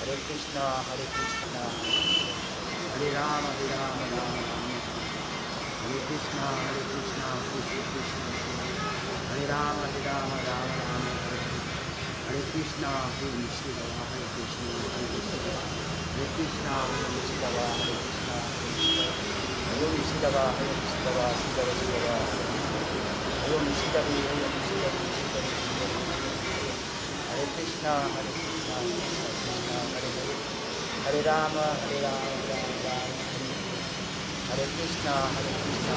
Krishna Hare Krishna Hare Rama Rama Rama Hare Krishna Krishna Krishna Hare Rama Rama Rama Hare Krishna Shiva Hare Krishna Hare Krishna Shiva Hare Krishna Om Shiva Hare Shiva Shiva Shiva Om Shiva Hare Krishna Krishna Hare Hare Rama Rama Hare Krishna Krishna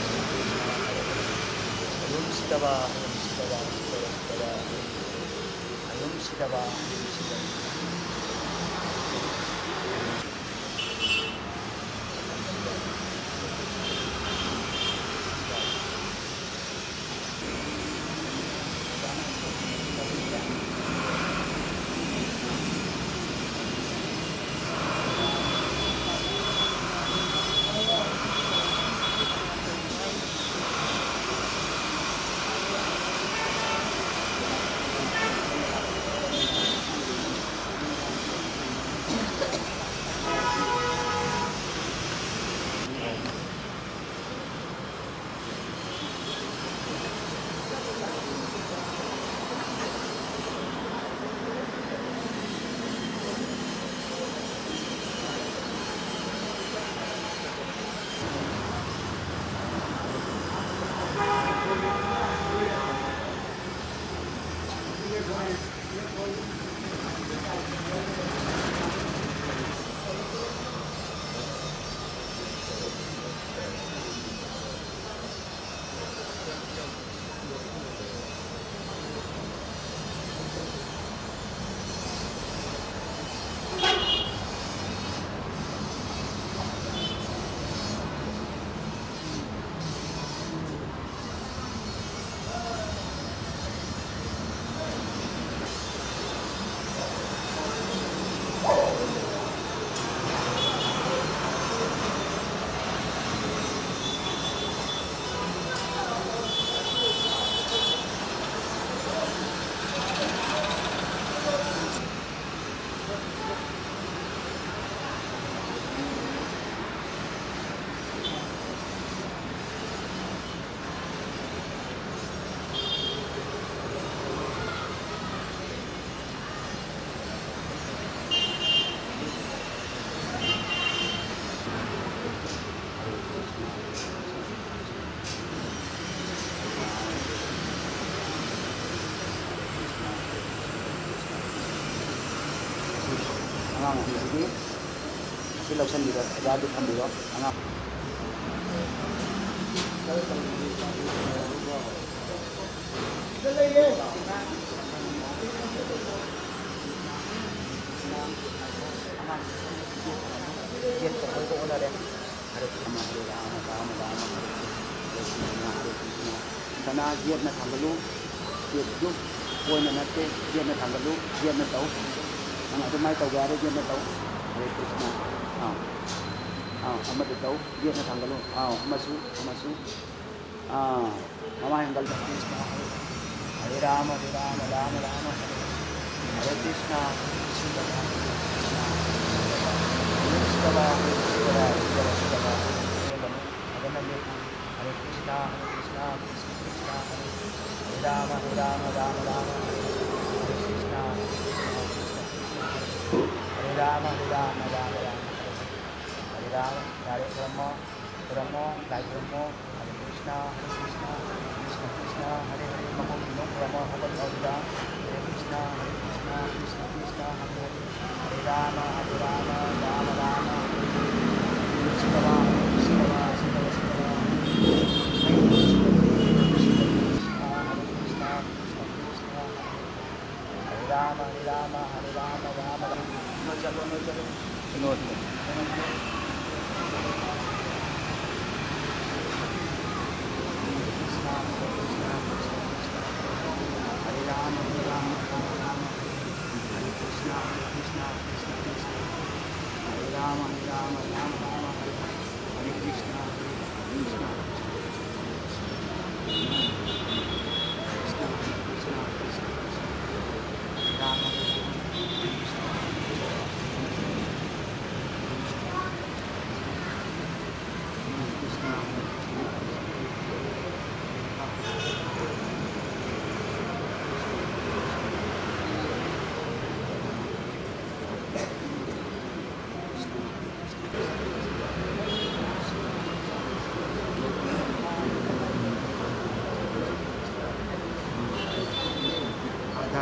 Om Shiva Hare Shiva Shiva Om Shiva Jadi hasil lausan juga jadi ambil anak. Karena dia nak tanggalu, dia tu poin nak dia nak tanggalu, dia nak tahu. Anak tu mai tahu gare dia nak tahu. Hare Krishna. Amat dia tahu dia nak tanggalu. Masuk. Mama yang gal Krishna. Hare Rama Rama. Hare Krishna Krishna. Hare Krishna Hare Rama Rama Hare Krishna Hare Rama Hare Rama Hare Brahma Hare Krishna Krishna Hare Hare Namo Brahma Hare Krishna Krishna Hare Rama Rama Shiva Hare Rama Sunod mo. Hare Rama Hare Krishna Krishna Hare Rama Hare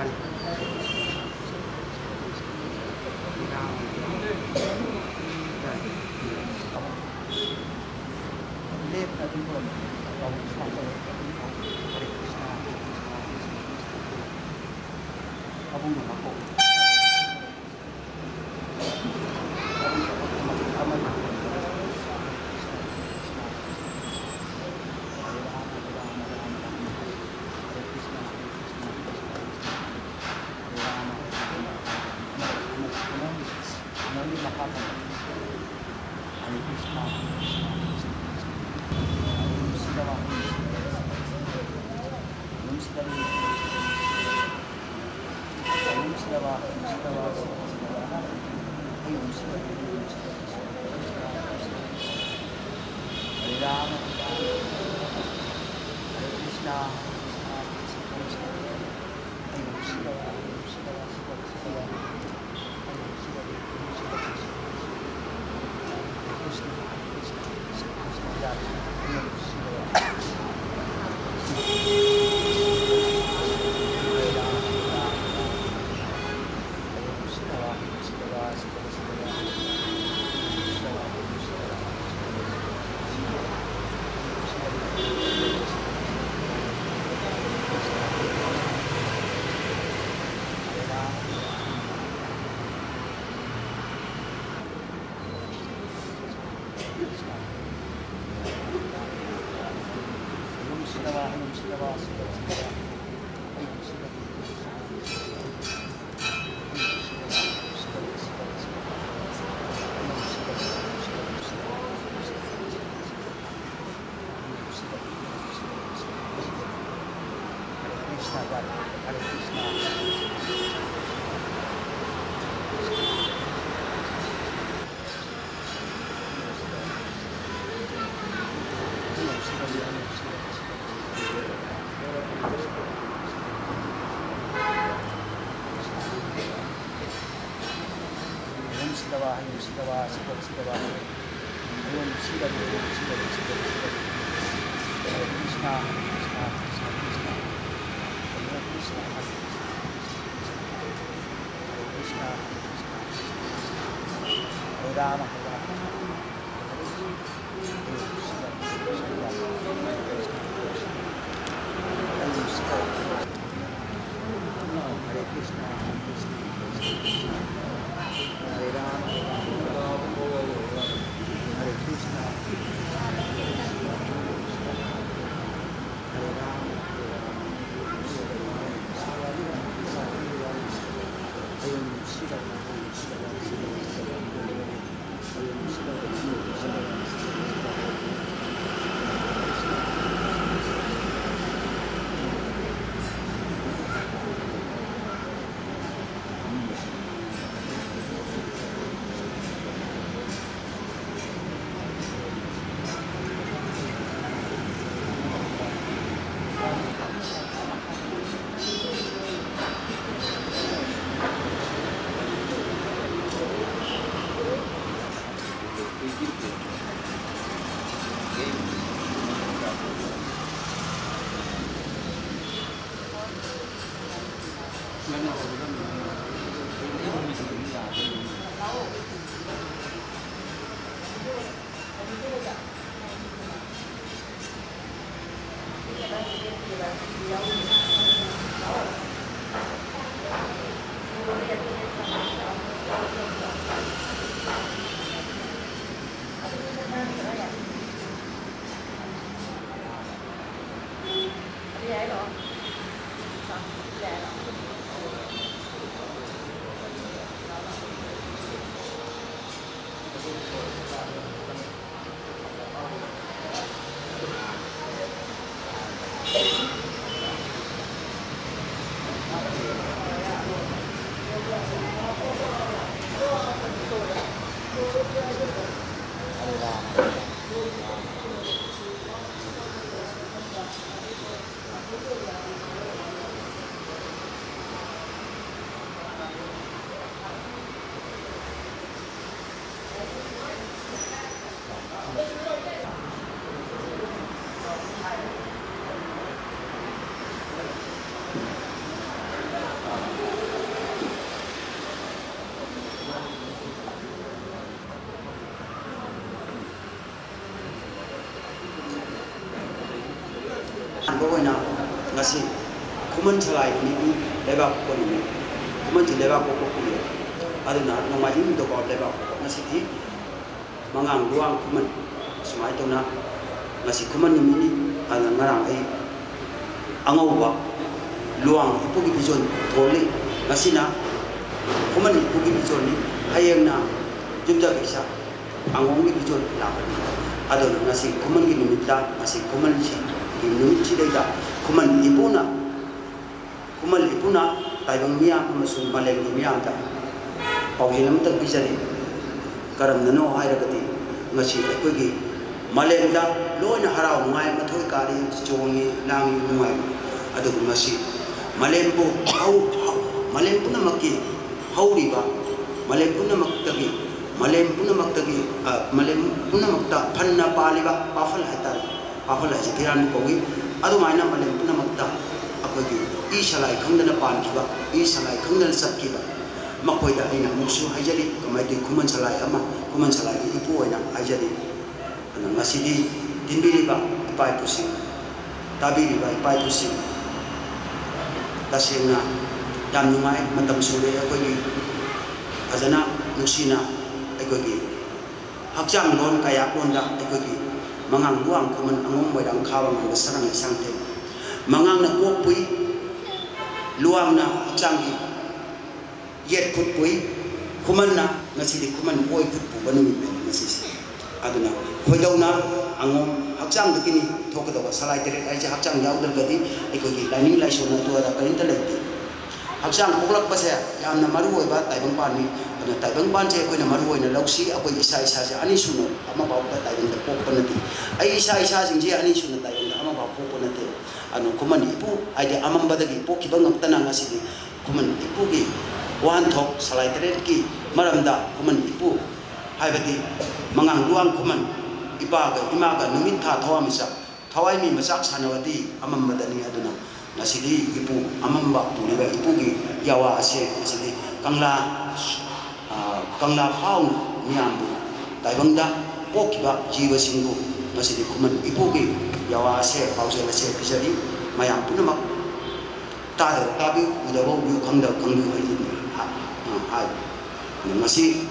Dal. Left natin po. Hare Krishna. Abong naman po. na ngasi kuman salai ni leba ko ni kuman ti leba ko ko ni aduna no mai ni to ko leba ko ngasi ti mangang luang kuman sumai to na ngasi kuman ni ni ana ngarang ai angau ba luang ipu gi bijon thole ngasi na kuman ipu gi bijon ni hayeng na jumja bisa angong gi bijon la ada nasi kuman gini minta nasi kuman si gini si dah kuman ipuna taibang miang masuk maleng miang dah pauhilam tak bisa ni karam nano hai rakati nasi aku gi maleng dah lo na harau ngai mathoi kari jongi langi ngai ada nasi maleng bu maleng puna maki hauri ba maleng puna makagi malem puna makta panna paliba pafal hatar pafal hajitiran kowi adu maina malem puna makta akogi i salai khangdana pan kiba i salai khangdana sat kiba makoi da ina musu hajali kamai di kuman salai ama kuman salai ipu oina hajali ana ngasidi dinbiri ba pai pusi tabiri ba pai pusi tasena dam nungai matam sure akogi azana nusina aikogi hakjang lon kaya londa aikogi mangang buang kuman angong wedang khawang ang sarang sangte mangang na kopui luang na hakjang gi yet put pui kuman na ngasidi kuman boy put pu banumi ngasisi aduna hoidau na angong hakjang dikini thokadawa salai tere ai hakjang yaudal gadi aikogi lining laisona to ada kainta leti hakjang poklak base yamna maru oiba taibang pani ana taibang ban je koina maru oina lausi akoi isa je ani suno ama ba ba taibang da pok panati ai isa sing je ani suno taibang da ama ba pok panati anu kuman ipu ai de amam badagi pok kibang ngtana ngasi kuman ipu gi wan thok salai tere ki maramda kuman ipu haibati mangang luang kuman iba ga ima ga numit tha thawamisa thawai mi masak sanawati amam badani aduna nasidi ipu amamba tuliba ipu gi yawa ase nasidi kangla faun nyambu taibangda pokiba jiwa singgu nasidi kuman ipu gi yawa ase pausel ase pisadi mayam punamak tada tabi udawo yu kangda kangdu hai nasi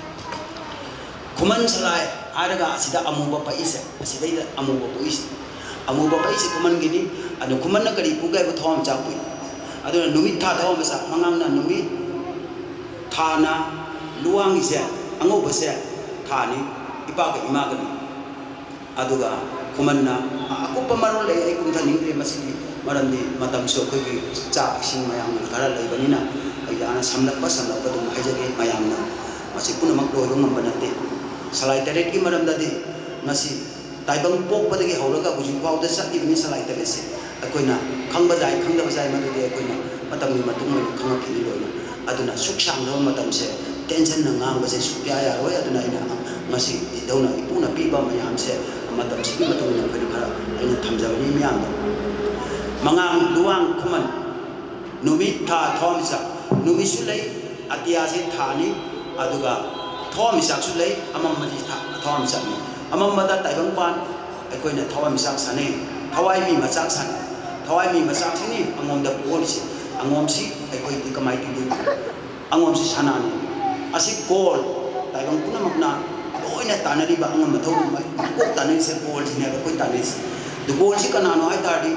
kuman salai araga asida amuba paise asida amuba paise amu bapak isi kuman gini ada kuman nak kari pugai betul macam pun ada numit thah thawam masa mangang na numit thah na luang isi ango bese thah ni ipa ke ima kani aduga kuman na aku pemarul le ai kum thaning le masih marandi matam so ko gi cha sing mayang thara le bani na ai ana samlak pa dum hai jage mayang na masih pun mak do dong mambanate salai teret ki maram dadi nasi taibang pok padagi hauraga hujing pau da sat ibni salai tare se akoina khangba jai khangda bajai madudi akoina matam ni matung mai khanga kini loina aduna suksang do matam se tension na ngang ba se supya ya roi aduna ina ngasi dauna ipuna piba mayam se matam si matung na kini khara aina thamjabani miyam mangang luang kuman numit tha thomisa numisu lei atia se thani aduga thomisa su lei amam madi thomisa ni amam mada taibang pan akoina thawai misak sane thawai mi masak san thawai mi masak sini angom da polisi angom si akoi di kamai tu angom si sanani asik gol taibang puna makna loina tanari ba angom mathau mai ko tanai se gol sini akoi tanai se du gol si kana no ai tadi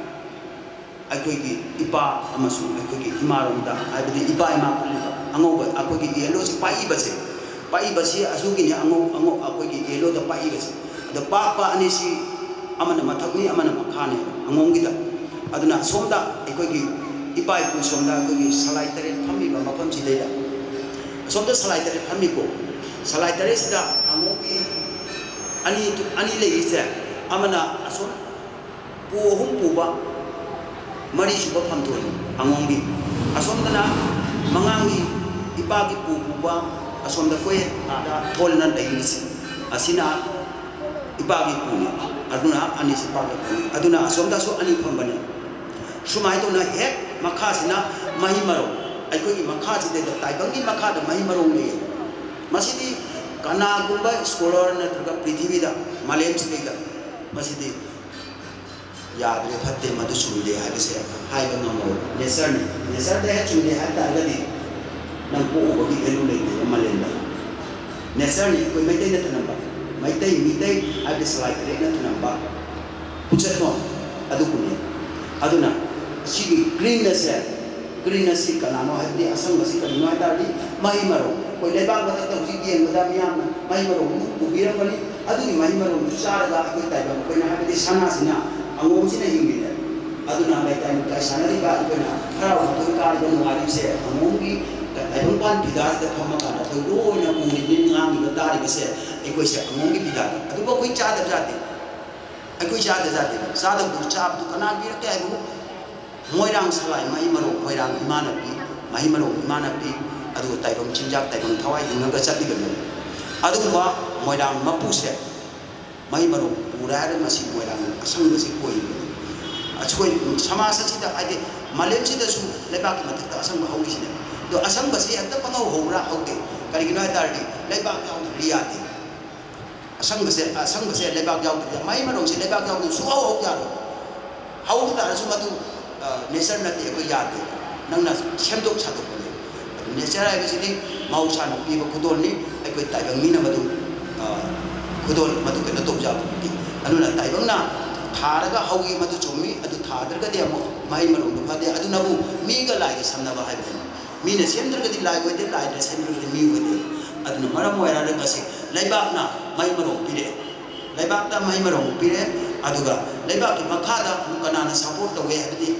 akoi gi ipa amasu akoi gi himaram da ai di ipa ima puli angom akoi gi yelo si pai ba se pai basi asugi ni ango akoi gi yelo da pai basi da pa ani si amana mathak ni amana makhane angong gi da aduna somda akoi gi ipai pu somda akoi gi salai tare phammi ba mapam si de da somda salai tare phammi ko salai tare sida ango gi ani le ise amana asom pu hum pu ba mari su ba pham thoi angong gi asomda na mangangi ipa gi pu ba asomda koe ada tol nan dai asina ibagi puni aduna ani sipag aduna asomda so ani phambani sumai to na hek makha sina mahimaro aikoi gi makha side da taibangi makha da mahimaro le masidi kana gumba scholar na traga prithvi da malem side da masidi यादरे Fatte Madhu चुमदे हाइबसे हाइबा ngamo nature ni nature de chumde ha ta gadi nang ko bagi elu leite malenda nature ni ko mai te na ba mai te mi te ha dislike re na ba puchat no adu kuni aduna sigi greenness si kanano ha di asang basi kanino ha ta di mai maro ko le ba ga ta ji gen da miyam mai maro ku bira bali adu ni mai maro char ga ko ta ba ko na ha di sana sina angom sina yimbi aduna mai ta ni ka sana ri ba ko na hara to ka ga no ari se angom gi ai ban pidar da phama ka na to ro na ku ni ngam ni da ri se ai ko se angom gi pidar adu ba ko cha da jate ai ko cha da jate sa da bu cha bu kana bi ke ai bu moirang salai mai maro moirang imana pi adu tai bang chinjak tai bang thawai ding ga chati ga adu ba moirang mapu se mai maro pura re masi moirang asang ga si koi achoi samasa chi da ade malem chi da su leba ki matak asang ba hawi sine do asang ba si atta pangau hora hauke kari gi na tardi leba ka on riyati asang ba se leba ga on mai maro si leba ga on su hau ya ro hau ta su ma tu nature na te ko yade nang na semdok chatok ko nature ai bisi ni mau sa na pi ba kudol ni ai ko tai bang mi na madu kudol madu ke na tok ja ki anu na tai bang na thara ga hawi madu chommi adu thadar ga de mo mai maru du phade adu na bu mi ga lai ga samna ba hai ba mi ne semdar ga di lai ko de lai de semdar ga mi ko de adu na maram wa ra ga se lai ba na mai maru pi de lai ba ta mai maru pi de adu ga lai ba ki makha da mu kana na support to ge ha di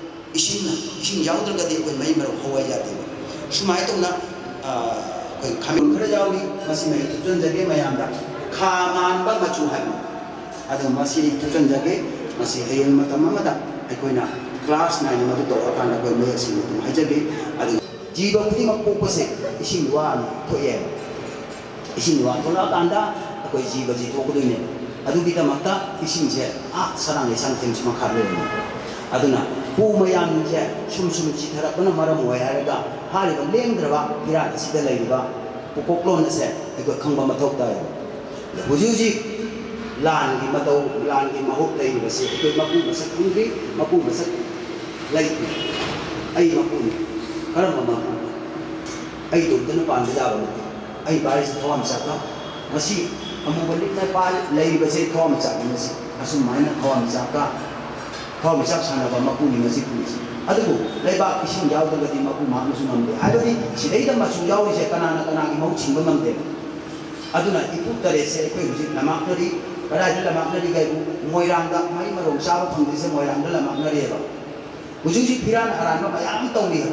ising yaudra ga de ko mai maro hawa ya de sumai to na ko khamin khara yawi masi mai tujon jage mayam da khaman ba machu hai adu masi tujon jage masi hayeng matam amada ai ko na class 9 ma to ka na ko mai si to hai jage adu jiba pudi ma ko se ising wa ni to ye ising wa to na tanda ko jiba ji to ko de ne adu kita makta ising je sarang le sang tem chima khar le aduna pu mayam je sum chi thara bana maram wa ya ga hali ba leng dra pira si da lai ba pu ko klon se ai ko khang ba ma thok da ya huji lan gi ma to lan gi ma hok dai ba se ko ma pu ba sa khang ri ma pu ba sa lai ai ma pu karam ma pu ai do tan pa da ba ai ba ri thom sa ka masi amu ba lik na pa lai ba se thom sa ka masi asu mai na thom sa ka Kau misal sana ba mapu ni masih pulis. Aduh bu, leba ising jauh dengan di mapu mahu sunam deh. Aduh di sini dah masuk jauh je kana ki mau cinggu mam deh. Aduh na ibu tadi saya kau uji lamak nari, pada ada lamak nari kau moirang dah, mai marong sahabat pun desa moirang dah lamak nari apa. Ujung si piran aran apa yang tahu ni.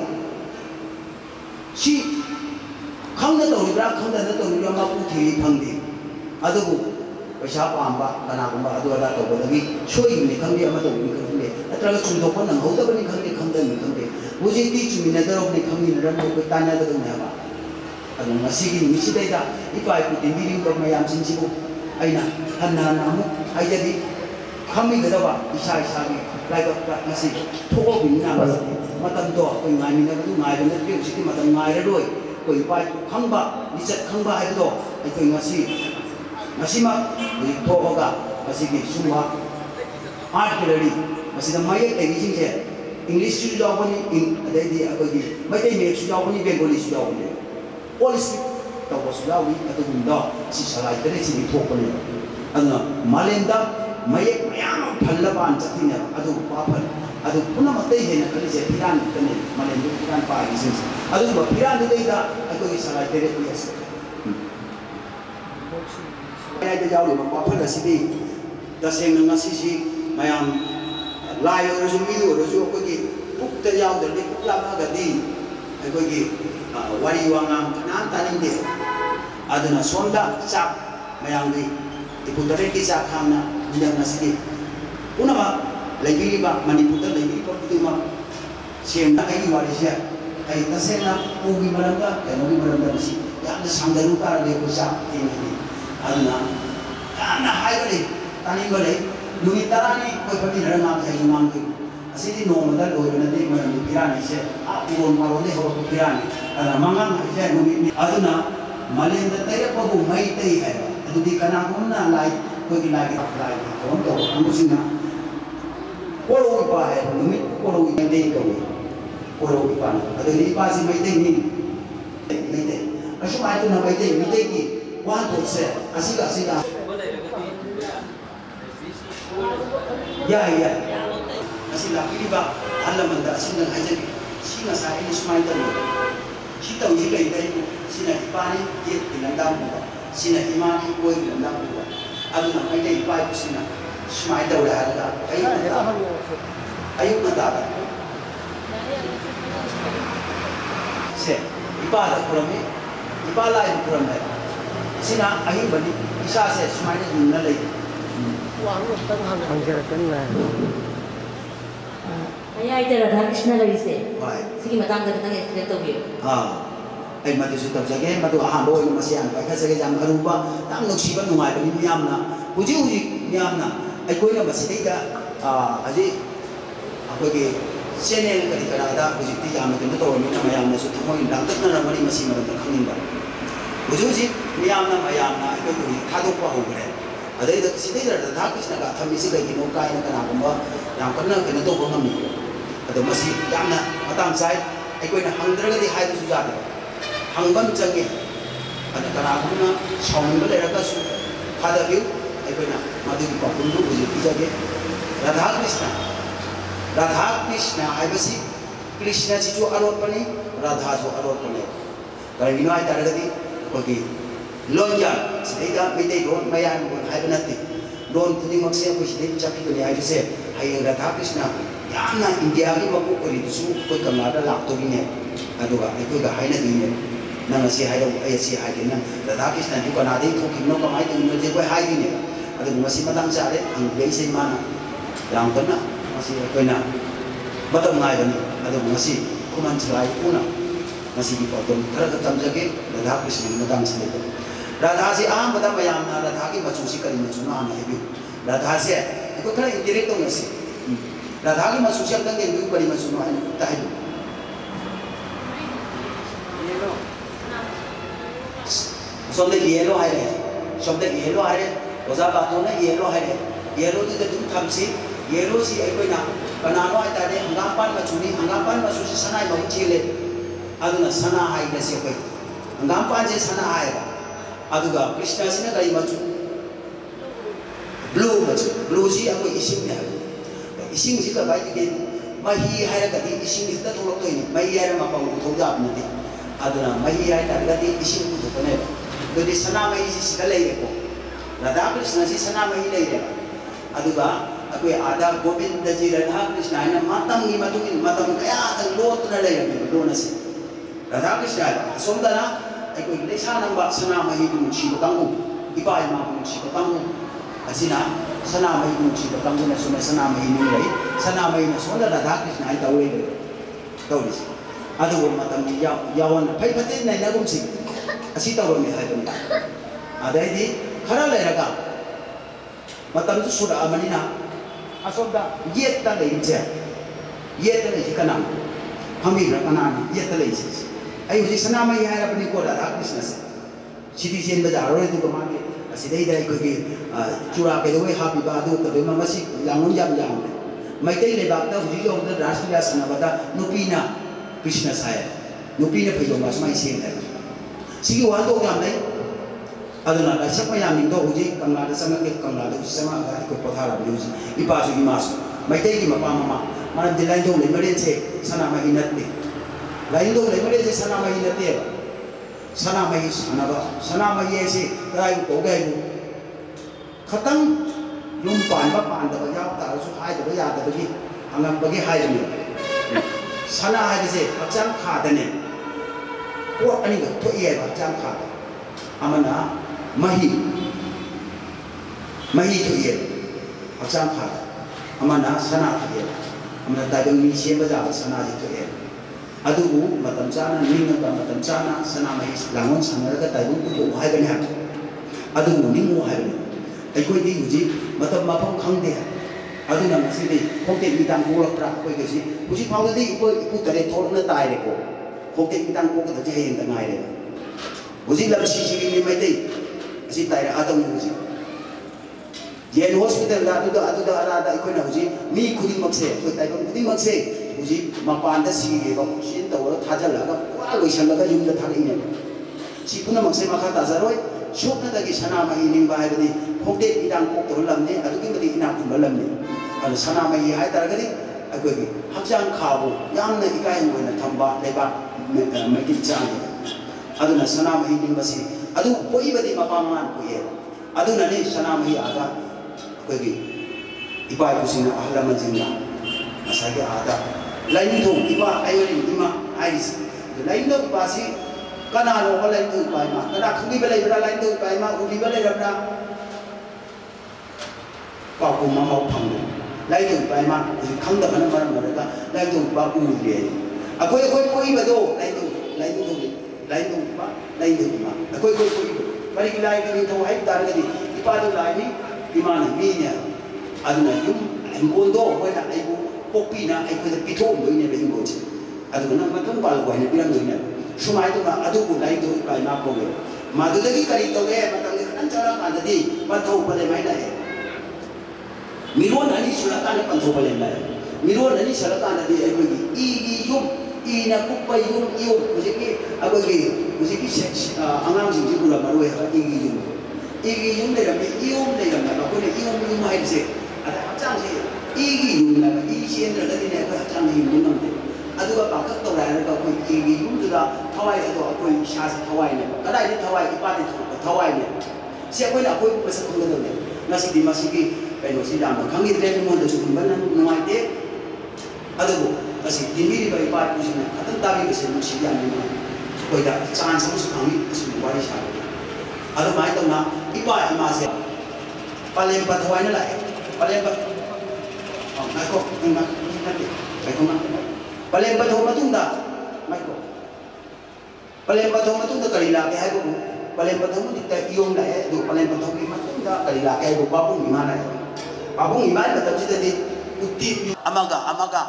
Si kau dah tahu ni berapa kau dah tahu ni mapu thiri pangdi. Aduh bu. Pasal apa amba kana amba adu ada tahu tapi soi ni kami ama tahu ni kami atau cuma tahu nang hauda bani kami kami wujud di cumi nadar ni kami naran ko tanya dah dengan apa adu masih ni misi dah itu aku timbiring ko mayam sinci ko aina hanna namu ai jadi kami dah apa isa ni lagi masih thoko bina masih matam to ko ngai ni na tu ngai na tu siti matam ngai roi ko ipai khamba nichat khamba ai to ai ko masih mak di toga masih di semua art gallery masih dah mayat lagi sih je English sudah pun ada di apa di macam ni sudah pun Bengali sudah pun polisi tahu sudah ni atau benda si salah itu si di toga ni ada Malenda mayat mayang pelaban caktinya aduh apa aduh pun nama teh ni kalau saya piran kan Malenda piran pagi sih aduh piran itu dah aku si salah itu biasa ai da jauh lima apa dah sini dah sehingga ngasih si mayam layu orang semua orang semua pergi bukti jauh dari bukti lama gadi pergi wari wangang kanan taning dia ada na sonda sak mayam di putera kisah khamna dia ngasih una lagi ba maniputar lagi ba itu mah sehingga ai wari sia ai tasena ugi maranda ai ugi maranda sih yang ada sanggaru tar dia bisa ini aduna kana haibale tani gole lumit tarani koi pati naranga thai mang ki asidi no mada loibana de man pirani se apuron marone ho pirani ana mangang se lumit ni aduna malenda tay pagu mai tay hai adu di kana kunna lai koi ki lai kon to amusina numit oro ide ko oro ipan adani ipa si mai dei ni asu mai tu na mai dei mi dei ki wa to se asila ya asila piliba alamanda asina hajabi sina sa ini smai tan si tau ji kai dai sina ipani ye tinandam ko sina imani ko tinandam ko adu na mai dei ipa sina smai tau la ala ayuk mata se ipa la kurame ipa la kurame sina ahi bani isa se smai na lai Ayah itu Radha Krishna lagi se. Segi matang kita explain tu biar. Ay matu sudah jaga, matu aham boy masih yang pakai segala jam karuba, tak nak siapa nungai bani miamna, uji miamna. Ay kau yang masih tidak, aje aku ke channel kali kerana uji tiga macam tu orang mina miamna sudah mau indang tak nak bani masih mana tak kini bar. Uji miamna, aku uji kado apa hukum ada itu sini ada dah kisah nak kami sih lagi nak kaya nak apa, yang pernah kena tu orang kami. Ada masih yang nak matang saya, aku ini hangdra ke di hai tu sudah ada, hangban canggih. Ada kena aku nak saung bela raga su, ada view, aku ini madu di papun tu boleh bisa ke. Radha Krishna, hai basi Krishna si tu arwah pani, Radha tu arwah pani. Kalau ini ada lagi, bagi lonjang, sedikit minta don mayan don hai benati, don kuning maksudnya aku sedikit cakap ni hai tu se, hai Radha Krishna. Yang na India ni mahu kori tu semua kau Kanada lak tu ni, aduh aku dah hai nanti ni, nang si hai dong, si hai ni, Radha Krishna tu Kanada itu kini nak mai tu ni kau hai ni, aduh masih matang cari, anggrek si mana, yang kena masih kena, betul ngai ni, aduh masih kuman cerai puna, masih dipotong, kerana ketam jaga Radha Krishna matang sini tu, Radha si betul bayam na Radha ki macam si kali macam mana hebi, Radha si, aku kerana indirect tu masih. Radha ki masuk siap dengan ibu beri masuk nuai tak itu. Something yellow hai le, something yellow hai le. Oza batu na yellow hai le. Yellow tu tu thamsi, yellow si aku na. Kanano hai tadi anggapan masuk si sana ibu cile. Adu na sana hai le siapa itu. Anggapan je sana hai. Adu ga Krishna si na kali masuk. Blue si aku isim ni. Ising sih kalau baik dia, mahi hari tadi ising kita tolong tu ini, mahi hari apa pun tu dah nanti, aduna mahi hari tadi ising tu tu ni, jadi sana mahi si segala itu, Radha Krishna si sana mahi lagi dia, aduga aku ada Govinda ji Radha Krishna ini matang kaya tang lot na lagi ni, lot nasi, Radha Krishna, sondana aku ini sana nampak sana mahi tu si petanggu, ibai mahu si petanggu, asina. Sana mai kunci petang guna sunai sana mai ni lagi, sana mai na sunai Radha Krishna itu awal itu, tahu ni. Aduh macam ni yawan, pai pati ni nak kunci, asyik tahu ni saya tu. Ada ini, kerana leraga, macam tu sudah amani na, asal dah, ye tak lagi je, ye tak lagi kenal, kami berkenal, ye tak lagi. Ayo si sana mai hari apa ni kau Radha Krishna se, sidi sien bazaar orang itu kemana? Asidai dah ikut curah kedua happy badu tapi masih langun jam. Mereka lebak dah uji orang tu rasanya sana pada nupina Krishna saya, nupina pejom masih masih ada. Sigi waktu jam ni, aduna siapa yang minta uji Kanada sama ke Kanada sama agak ikut pothara uji. Ipas uji masuk. Mereka ini mama mana dilain tu lemerin se sana mahinat ni. Lain tu lemerin se sana mahinat ni. Sana mai ese rai ko gai bu khatang yum pan da ba yaw ta su hai da ba ya da gi angam ba gi hai ni sana hai se achang kha da ne ko ani ga to ye ba achang kha amana mahi to ye achang kha amana sana ye amana da bang mi se ba ja sana ji to ye aduh macam sana ning atau macam sana sana mai langon sana ada tahu tu hai bani hat aduh ning hai bani aku ini uji macam apa kang dia aduh nama sih ni kau teh bintang bola perak kau itu uji kau tadi ibu tadi thor na tai deh kau teh bintang kau tu jadi yang tengah deh uji lalu sisi ini mai teh si tai ada uji yen hospital da adu da ara da ikoi na huji mi khudi makse ko tai bang khudi makse huji mapan da si ge ba sin da wa thajal la ga wa loi sal ga yum da thari ne si puna makse makha ta zaroi shop na da gi sana ma hi ning ba hai di khokde idang kok to lam ne adu gi mati ina kun lam ne al sana ma hi hai tar ga di akoi gi hakjang khabu yam na ikai ngoi na thamba le ba ma gi chang adu na sana ma hi ning ba si adu koi ba di ma pa man ko ye adu na ni sana ma hi aga akoi gi iba ku sina ahla ma jinga asage ada lain thong iba ayori ima iris lain do ba si kana lo ko lain do ba ma kana khudi ba lai ba lain do ba ma udi ba lai ra na ba ku ma ma phang do lain do ba ma khang da kana ma ra ga lain do ba ku le akoi koi ba do lain do ba lain do ma akoi bari ki lai ki tho hai tar ga di ipa do lai ni imana mi nya aduna yum ngondo ko na ai bu popi na ai ko da pitho mo ne be ngo chi aduna ma thong pal ko ne pirang ne sumai to na adu ku lai to kai ma ko ge ma du da ki kari to ge ma tang an chara ka da di ma tho pa le mai na e miron ani sura ka ne pan tho pa le mai miron ani sura ka na di ai ko gi yum i na ku pa yum ko je ki ago ge ko je ki angang jing ji ku la ma ro ha i gi yum le ra me yum le ra ma ko ne yum mai se ada hacang se igi yum na i chen ra da ni ne ko hacang ni yum nam de adu ba ba ka to ra ra ko igi yum du da thawai ado ko sha sa thawai ne ka dai ni thawai i pa ni thawai ne se ko na ko ba sa ko ne na si di ma si ki pe no si da ma khang ni de mo da su ban na no ai de adu ba si di mi ba i pa ku si na atan ta bi se mo si ya ni ma ko da chan sa mo su khang ni su wa ri sha adu mai to na i pa ma se palem pa thawai na lai palem pa mai ko na mai ko na palem pa tho matung da mai ko palem pa tho matung da kari la ke hai ko palem pa tho mu ta iom la e do palem pa tho ki matung da kari la ke ko babung imana ba ta ji di utti amaga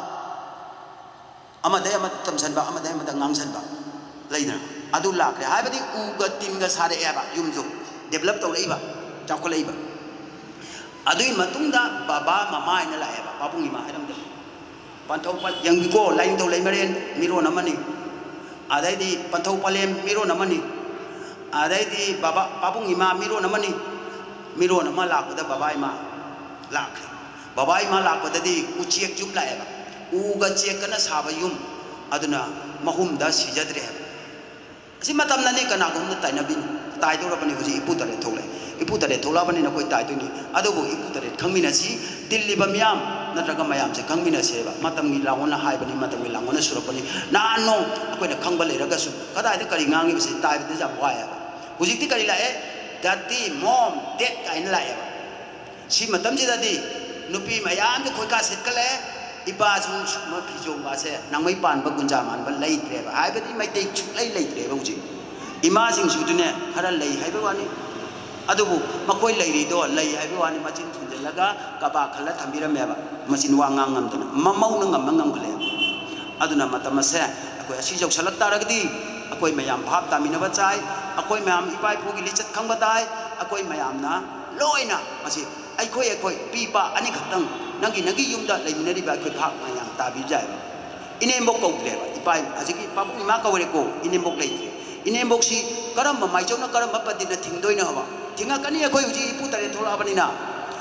amada ama tam san ba amada ama ngang san ba leina adu la ke hai ba di u ga tin ga sa de e ba yum zo develop to lei ba ta ko lei ba adui matungda baba mama ina la eba babung ima adam de panthau pal yang ko lain to lai maren miro namani adai di panthau palem miro namani adai di baba babung ima miro namani miro nama la ko da baba ima la ko da di uchiek jup la eba u ga chek kana saba yum aduna mahum da sijadre asi matam nani kana gum na tai nabin tai to rabani huji ipu tare thole ipu tare thola bani na koi tai tu ni adu bo ipu tare thangmina si dilli ba miyam natraga mayam se khangmina se ba matam gi lawona hai bani matam gi lawona surap bani na no akoi na khangba le raga su kada de kari ngangi bi se tai bi ja bwa ya huji ti kari la e dati mom det kai na la ya si matam ji dati nupi mayam de koi ka set kale ipa su ma phi jong ba se nangmai pan ba gunja man ba lai tre ba hai ba di mai te chu lai tre ba huji ima sing su tu ne khara lai hai ba wani adubu makoi lairi do lai hai ba wani machin thun laga kaba khala thambira me ba machin wa ngang ngam tana mamau na ngam khale aduna matam se akoi asi jok salak taragdi akoi mayam bhap tamina ba chai akoi mayam ipai phu gi lichat khang ba tai akoi mayam na loina masi aikoi pi pa ani khatang nangi yumda laimina ri ba akoi bhap mayam ta bi jai inembok ko tle ba ipai asiki papu ma ka wore ko inembok lai inembok si karam mai chona karam padina thingdoi na ba tinga kani akoi uji ipu tare thola bani na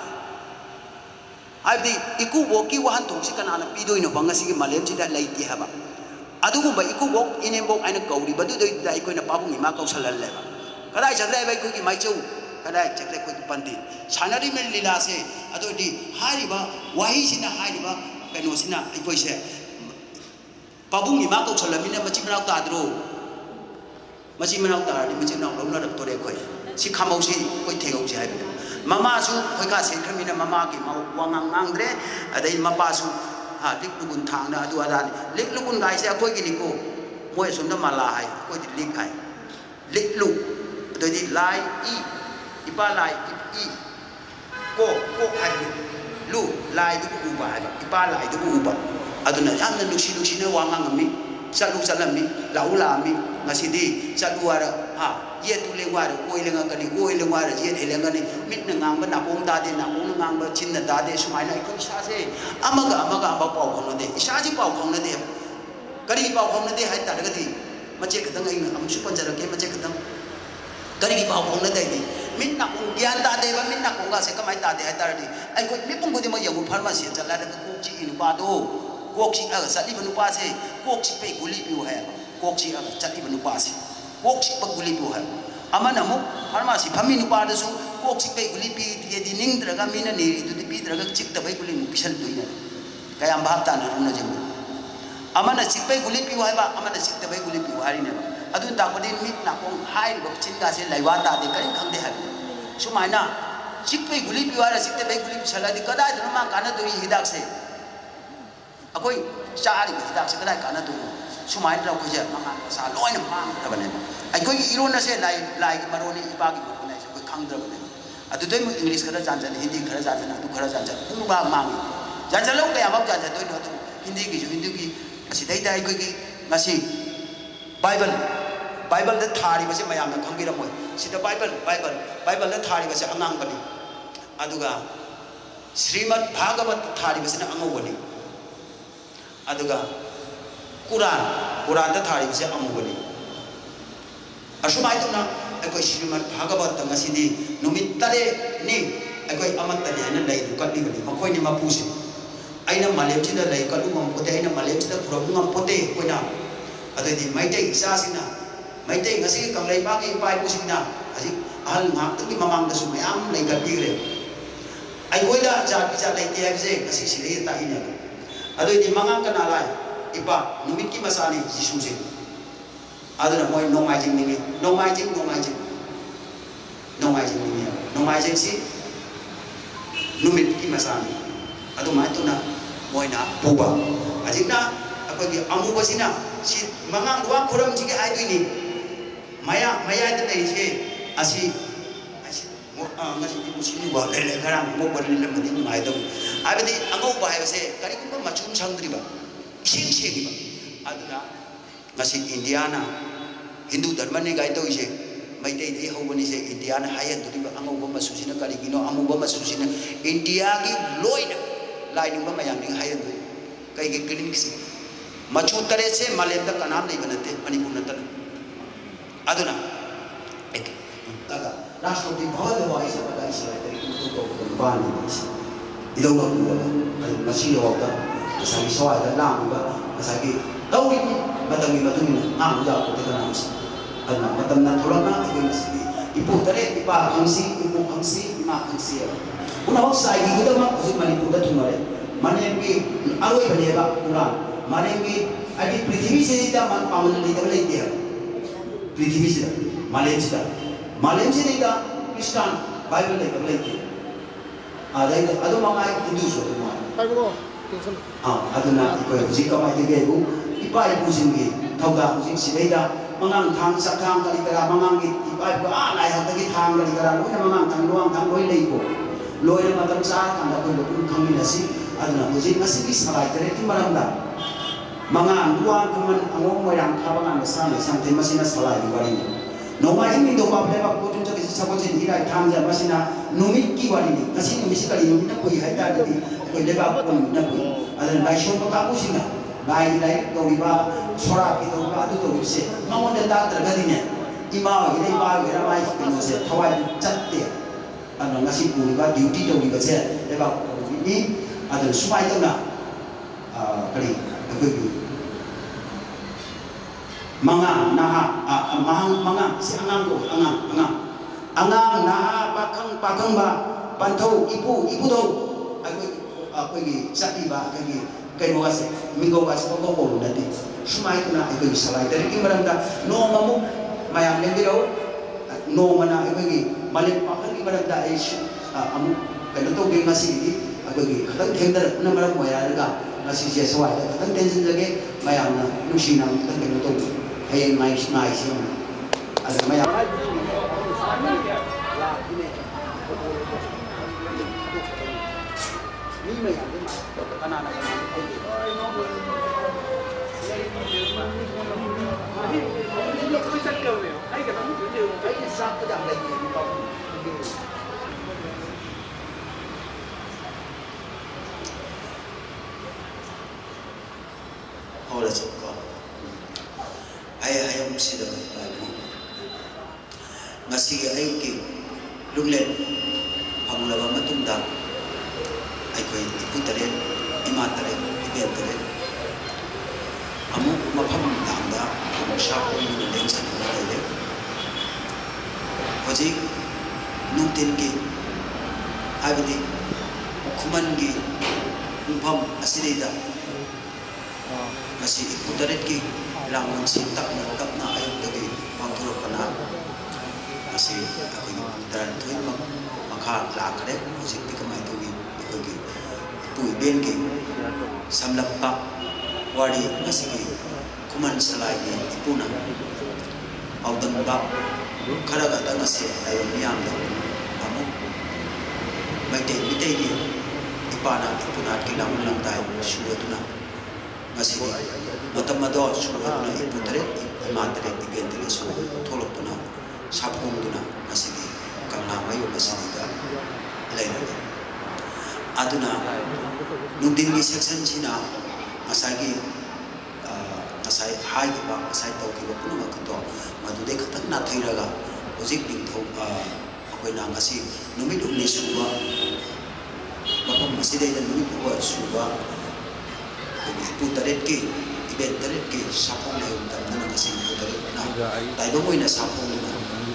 abdi iku boki wahan thong si kana na pidoi no banga si malem si da lai ti ha ba adu ko ba iku bok inembok aina kauri badu doi da ikoi na papu ma ka salal le ba kadai chadai ba ko ki mai chau kadai chakle ko pandi sanari mel lila se adu di hari ba wahi sina hari ba kano sina ikoi se papu ma ka salamina machi mrak ta dro machi mrak ta di machi nak lo na da tore koi si khamau si koi thegau si hai mama su koi ka sen khamina mama ki mau wangang ngang dre adai mapa su ha lik lugun thang na adu adan lik lugun gai se koi ki ni ko moi sum na mala hai koi di lik hai lik lu adai di lai i ipa lai i ko hai lu lai du ku ba ipa lai du ku ba aduna yamna luksi na wangang mi salu salami laula mi ngasidi chaluara ha ye tu lengwara oilenga kani oilengwara ye elenga ni mitna ngangba napong dade napong ngangba chinna dade sumaina ikoi isase amaga amba pau khonade isaji pau khonade kari pau khonade hai taragati mache kadang ai amchu panjarake mache kadang kari pau khonade ni mitna kong gyan dade ba mitna kong ga se kamai dade hai taradi ai koi mi pung gudi ma yangu pharmacy chala da kokchi inupa do kokchi aga sali banupa se kokchi pe guli piu hai kokchi aga chali banupa se kokchi pa guli piu hai amana mu pharmacy phami nupa da su kokchi pe guli pi ye di ning draga mina ni du di pi draga chik ta bai guli mu pisal tuina kayam bhap ta na runa jeng amana chik pe guli piu hai ba amana chik ta bai guli piu hari ne ba adu ta ko din mit na kong hai ba chin ga se laiwa ta de karin khang de hai sumaina chik pe guli piu ara chik ta bai guli pisala di kadai da ma kana to hidak se akoi chari hidak se kadai kana to sumaina ra ko je ma sa loi na ma ta bane ai koi iro na se lai maroni iba gi ko na se koi khang dra bane adu doi mu english khara jan jan hindi khara jan jan adu khara jan jan pung ba mang jan jan lo ka ya ba jan jan doi no tu hindi gi asi dai dai koi gi ngasi bible da thari ba se mayam na khang gi ra moi sida bible da thari ba se angang bani aduga Srimad Bhagavat thari ba se na angau bani aduga Quran da thari ba se amu bani asumai tu na akoi Srimad Bhagavat ta ngasi di numit tare ni akoi amat ta ni na lai du kat ni bani makoi ni mapu se aina malem chi da lai ka lu ngam pote aina malem chi da phuro ngam pote koi na adoi di mai tai sa sina mai tai ngasi kam lai ba ki pai pu sina aji ahal ngak tu ki mamang da su mayam lai ka pi re ai koi da ja pi ja lai te ai se ngasi si lai ta ina adoi di mangang ka na lai ipa numit ki masani jisu se aduna moi nomai jing ni nomai jing si numit ki masani adu mai tu na moi na puba ajina akoi gi amu basina si mangang duang khuram ji ai tu ni maya da nei se asi ngasi di musini ba le garang mo ba le ma di mai da abadi angau ba hai se kari ku ma chum changdri ba sing se gi ba aduna ngasi indiana Hindu dharma ni gai to ise mai dei dei ho bani se indiana hayan tu ba angau ba ma su sina kari gino amu ba ma su sina india gi loina lai ni ba ma yang ni hayan tu kai gi green ki machu tare se malem da kanam nei banate manipur na tan aduna ek daga rashtrapati bhavan wa isa ba isa tari ku to ko ba ni ido ba ku ba masi yo ta sa gi so ai da lam ba sa gi tau ni batang ni batang ni am ja ko te kana si aduna batang na thola na ke ni si ipu tare ipa khangsi ipu khangsi ma khangsi una wa sai gi da ma ku manipur da thumare mane ki aroi bane ba quran mane ki adi prithvi se ita man paman ni da le dia prithvi se malem se ita kristan bible le da le dia adai adu mangai hindu so ma bible aduna ko ji ka mai de bu ipa ipu sing gi thauga sing si da mangang thang sak thang kali kara mangang gi ipa ko lai ha ta gi thang kali kara lo na mangang thang luang thang loi lei ko loi na matam sa kan da ko lo kun khami na si aduna ko ji ngasi gi sabai tere ti maram da mangang luang kuman angong moyang thabangan sa le sang te masina salai di wari no ma jing ni do ba le ba ko tun jagi sa ko jin hirai thang ja masina numit ki wari ni kasi numit kali numit na ko hai da di ko le ba ko na ko aduna dai shon ka ko sina lai to ba sora ki to ba tu to se ngamon da ta tra ga di ne ima gi dai ba gi ra mai ki no se thawai chat te aduna ngasi ku ni ba duty to ni ba se le ba ni aduna sumai to na kali ko mangang naha mangang si angang naha pakang ba panthau ipu do akoi gi sati ba kai mo ase mingo ba se ko ko na ti sumai na akoi salai dari ki maranda no mamu mayam ne biro no mana akoi gi male pakang ki maranda ai amu kai to ge ngasi gi akoi gi khadang thengdar na maram moya ga ngasi se sawai da khadang tension jage mayam na nusi na khadang kai to hay mai si ada mayam ni mai kana na Hola chico, ayam sih dah, ngasih ayam ki, luglet, panglawa matunda, ayam ibu teren, imat teren, ibu teren, amu mapam tanda, amu siapa yang mendeng sana ada, wajib nuntin ki, abdi, kuman ki, mapam asli dah. Masih ibu tarik ki langan sintak na ayam tadi mangturuk kana masih aku ini dan tuh maka lakre masih dikamai tuh ki ibu iben ki samlak pak wadi masih ki kuman selai ibu na audan pak kada kata masih ayam niam dah kamu mite ki ipana ibu na ki langan lantai sudah tu na masih matam mado suara na ibu teret imat teret iben teret so tolok tu na sapung tu na masih kang nama yo masih ida lain lagi aduna nudin ni section cina masagi masai hai ki ba masai tau ki ba pun ma kato madu de khatak na thairaga ojik ding thau akoi na ngasi numit umni suba mapam masih de numit uba suba ibu tarik ki, iben tarik ki, sapong na yung tamna ng kasing ibu tarik na tayo mo na sapong na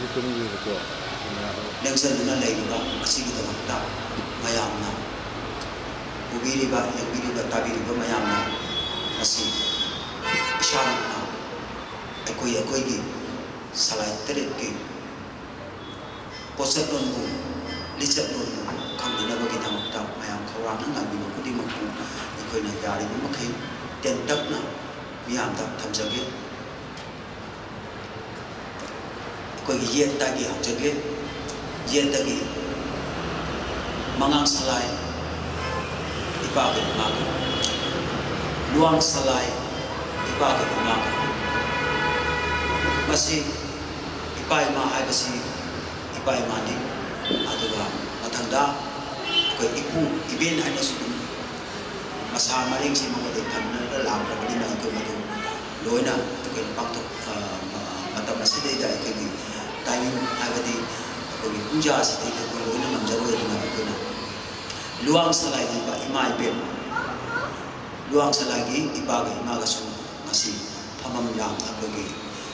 nagsan na lay ba kasi kita makta mayam na ubiri ba yung biri ba tabiri ba mayam na kasi isyan na ako'y ki salay tarik ki posat nun mo licat nun mo kami na ba kita makta mayam kawang na ngabi mo kudi magpo koy na yari mo makay tentak na miyam tak tamjage koy yet tagi hamjage yet tagi mangang salay ipagin umaga luang salay ipagin umaga masih ipay mahay basi ipay mani aduga matanda koy ipu ibin ay nasudum masama rin si mga dekan na lang na hindi na ikaw matu loy na ikaw paktok mata masih dah ikaw ni tayo agadi ikaw ni puja si ikaw ko loy na manjaro ito na ikaw na luang sa lagi ba imay ben luang sa lagi ibagay magasun masih pamamlang ikaw ni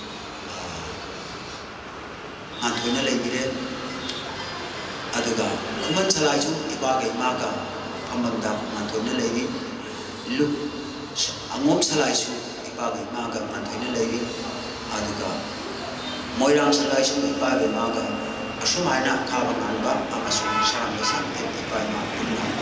antoy na lagi rin aduga kuman sa lagi ibagay maga pamamlang antoy na lagi look angop salai su ipagay maga antoy na lagi aduga moirang salai su ipagay maga asumay na kabang anba amasung sarang besan ipagay maga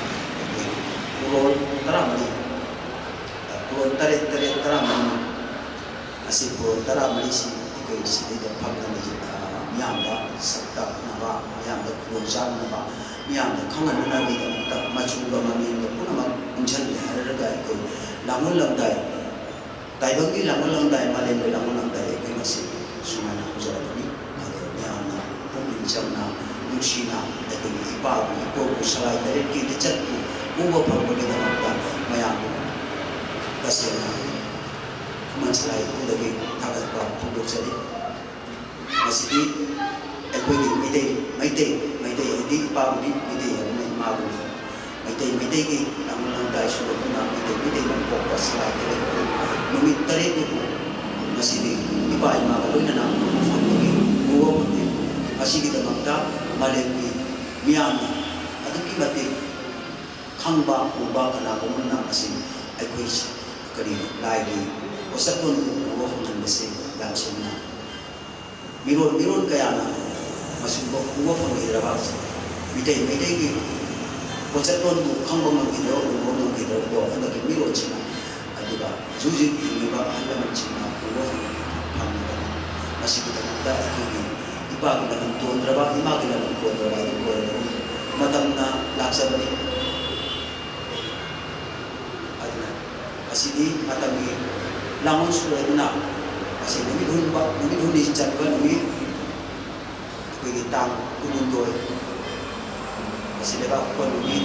ulol taramali ulol tarit taramali asip ulol taramali si ikoy sila pagna ni miyamba sakta na ba miyamba kulonsan na ba miyamba kangan na nabi ta machuga mamin ko na mag unjan haraga ko langon lang dai taibagi langon lang dai malen langon lang dai ko masih sumana ko sa ni ado miyamba puminjang na nushina ito ni ipa ko salay dai ki tichat ko ubo pa ko na magda mayamo kasi na kumansalay ko lagi tagat pa pundok sa di masih aku ini Maitei ini ipa ini yang ini malu Maitei ki namun dai sudah puna Maitei yang fokus selai dari numit tarik itu masih di ipa yang malu na namun ini gua pun masih kita makta malemi Myanmar atau kibati kangba uba kana ko na masih aku kari lagi osatun gua pun masih yang sena Mirun kaya na masih buat pengirang bahasa. Midai ki, proses pun kambang mengirang, buat mengirang doa. Anda ki mirun cina, aduga jujur ini bah anda mencina buat pengirang. Masih kita muda ini, iba kita mentuan berapa, ima kita mentuan berapa itu boleh. Matang na laksa beri. Aduga masih di matang ni langon sudah itu nak masih nunggu di jalan nunggu pergi tang kunun doi masih lepas pun nunggu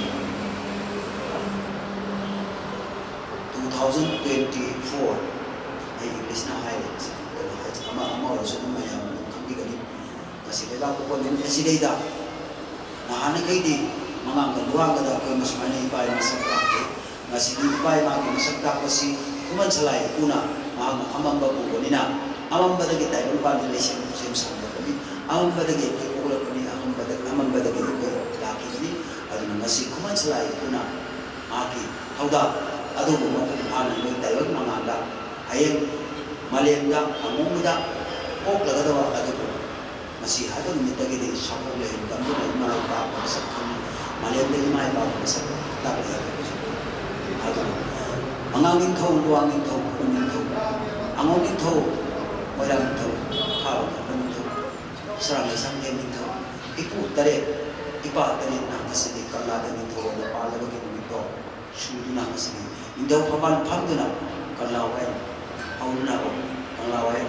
2024 ay English na hai ama sudah mayam kami kali masih lepas pun nunggu masih dah nah anak ini menganggap luang kada ko mas mani pai masakta masih di pai magi masakta kasi kuman salai una mahang amam babu bonina amam badagi tay lupa di lesin sim sama kami amam badagi ko ko ni amam badagi ko laki ni adu masih kuman salai una magi hauda adu mo ana ni tay wag manganda ayeng malenga amumuda ok lagadawa adu masih ada minta gini sapul leh kamu ni mana apa masak kami Malaysia ni mana apa masak tak boleh ada mangangin kau luangin kau kuning kau angongin kau orang kau kau kuning kau serang sang yang kau ibu tarik ipa tarik nak kasih kalau ada ni kau ada pala bagi ni kau sudah nak kasih indau paman pam tu nak kalau awak awak nak kalau awak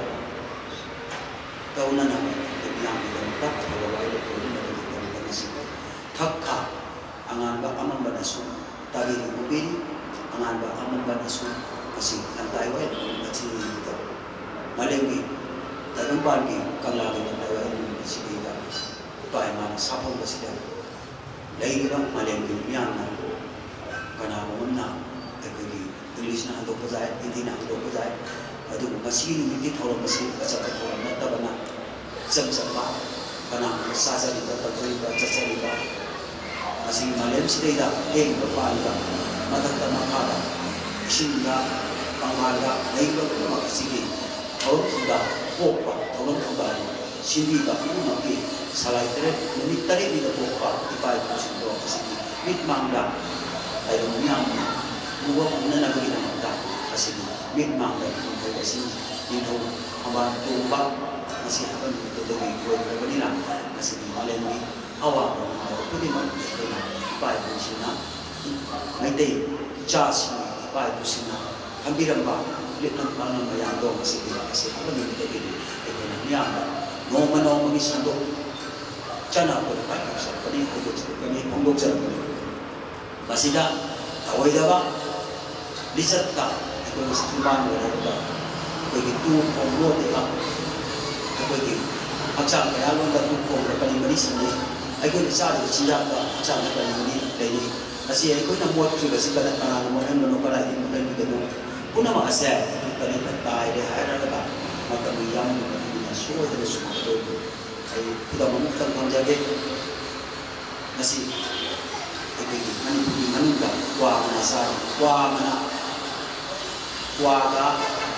kau nak yang tak kalau awak itu ni nak kasih thakka angan ba amang banasu tagi ubin angan ba amang banasu kasi nantai wa kasi ito malengi tagang bandi kalagi nantai wa kasi ito pai man sapong kasi ito lain ba malengi miyan na kana mo na tagi English na hando pazay hindi na hando pazay adu kasi hindi thoro kasi kaca thoro na tabana samsamba kana sasa di tatagay ba tsari ba masih Malaysia sida eng berpala matang makala sehingga pangala lain bermakasih orang sudah popa orang sudah sini tak mungkin salah itu menit tadi tidak popa dipakai sudah kasih mit mangga ayo miang dua mana nak kita mangga kasih mit mangga kita kasih itu aman tumbang masih akan kita beri kue begini lah kasih Malaysia awak putih mana pai pusina mai dei jas pai pusina hambiram ba litang pang yang dong masih apa ni kita ini ekonomi anda norma ni sando cana ko pai pusat kani ko kani pondok jar ko masih dah tawai dah ba lihat tak ekonomi setimban ada ko itu pondok dia ko itu acang kaya lo dah tu ko kani mani sendiri aku ni cari siapa macam apa ni ini masih aku nak buat juga sih kalau kalau mau yang mana kalau ini mungkin kita tu pun nama asal kita ni tak ada hari ada tak maka yang semua dari semua itu kita memutar menjaga masih itu mana tak wah mana sah wah mana wah dah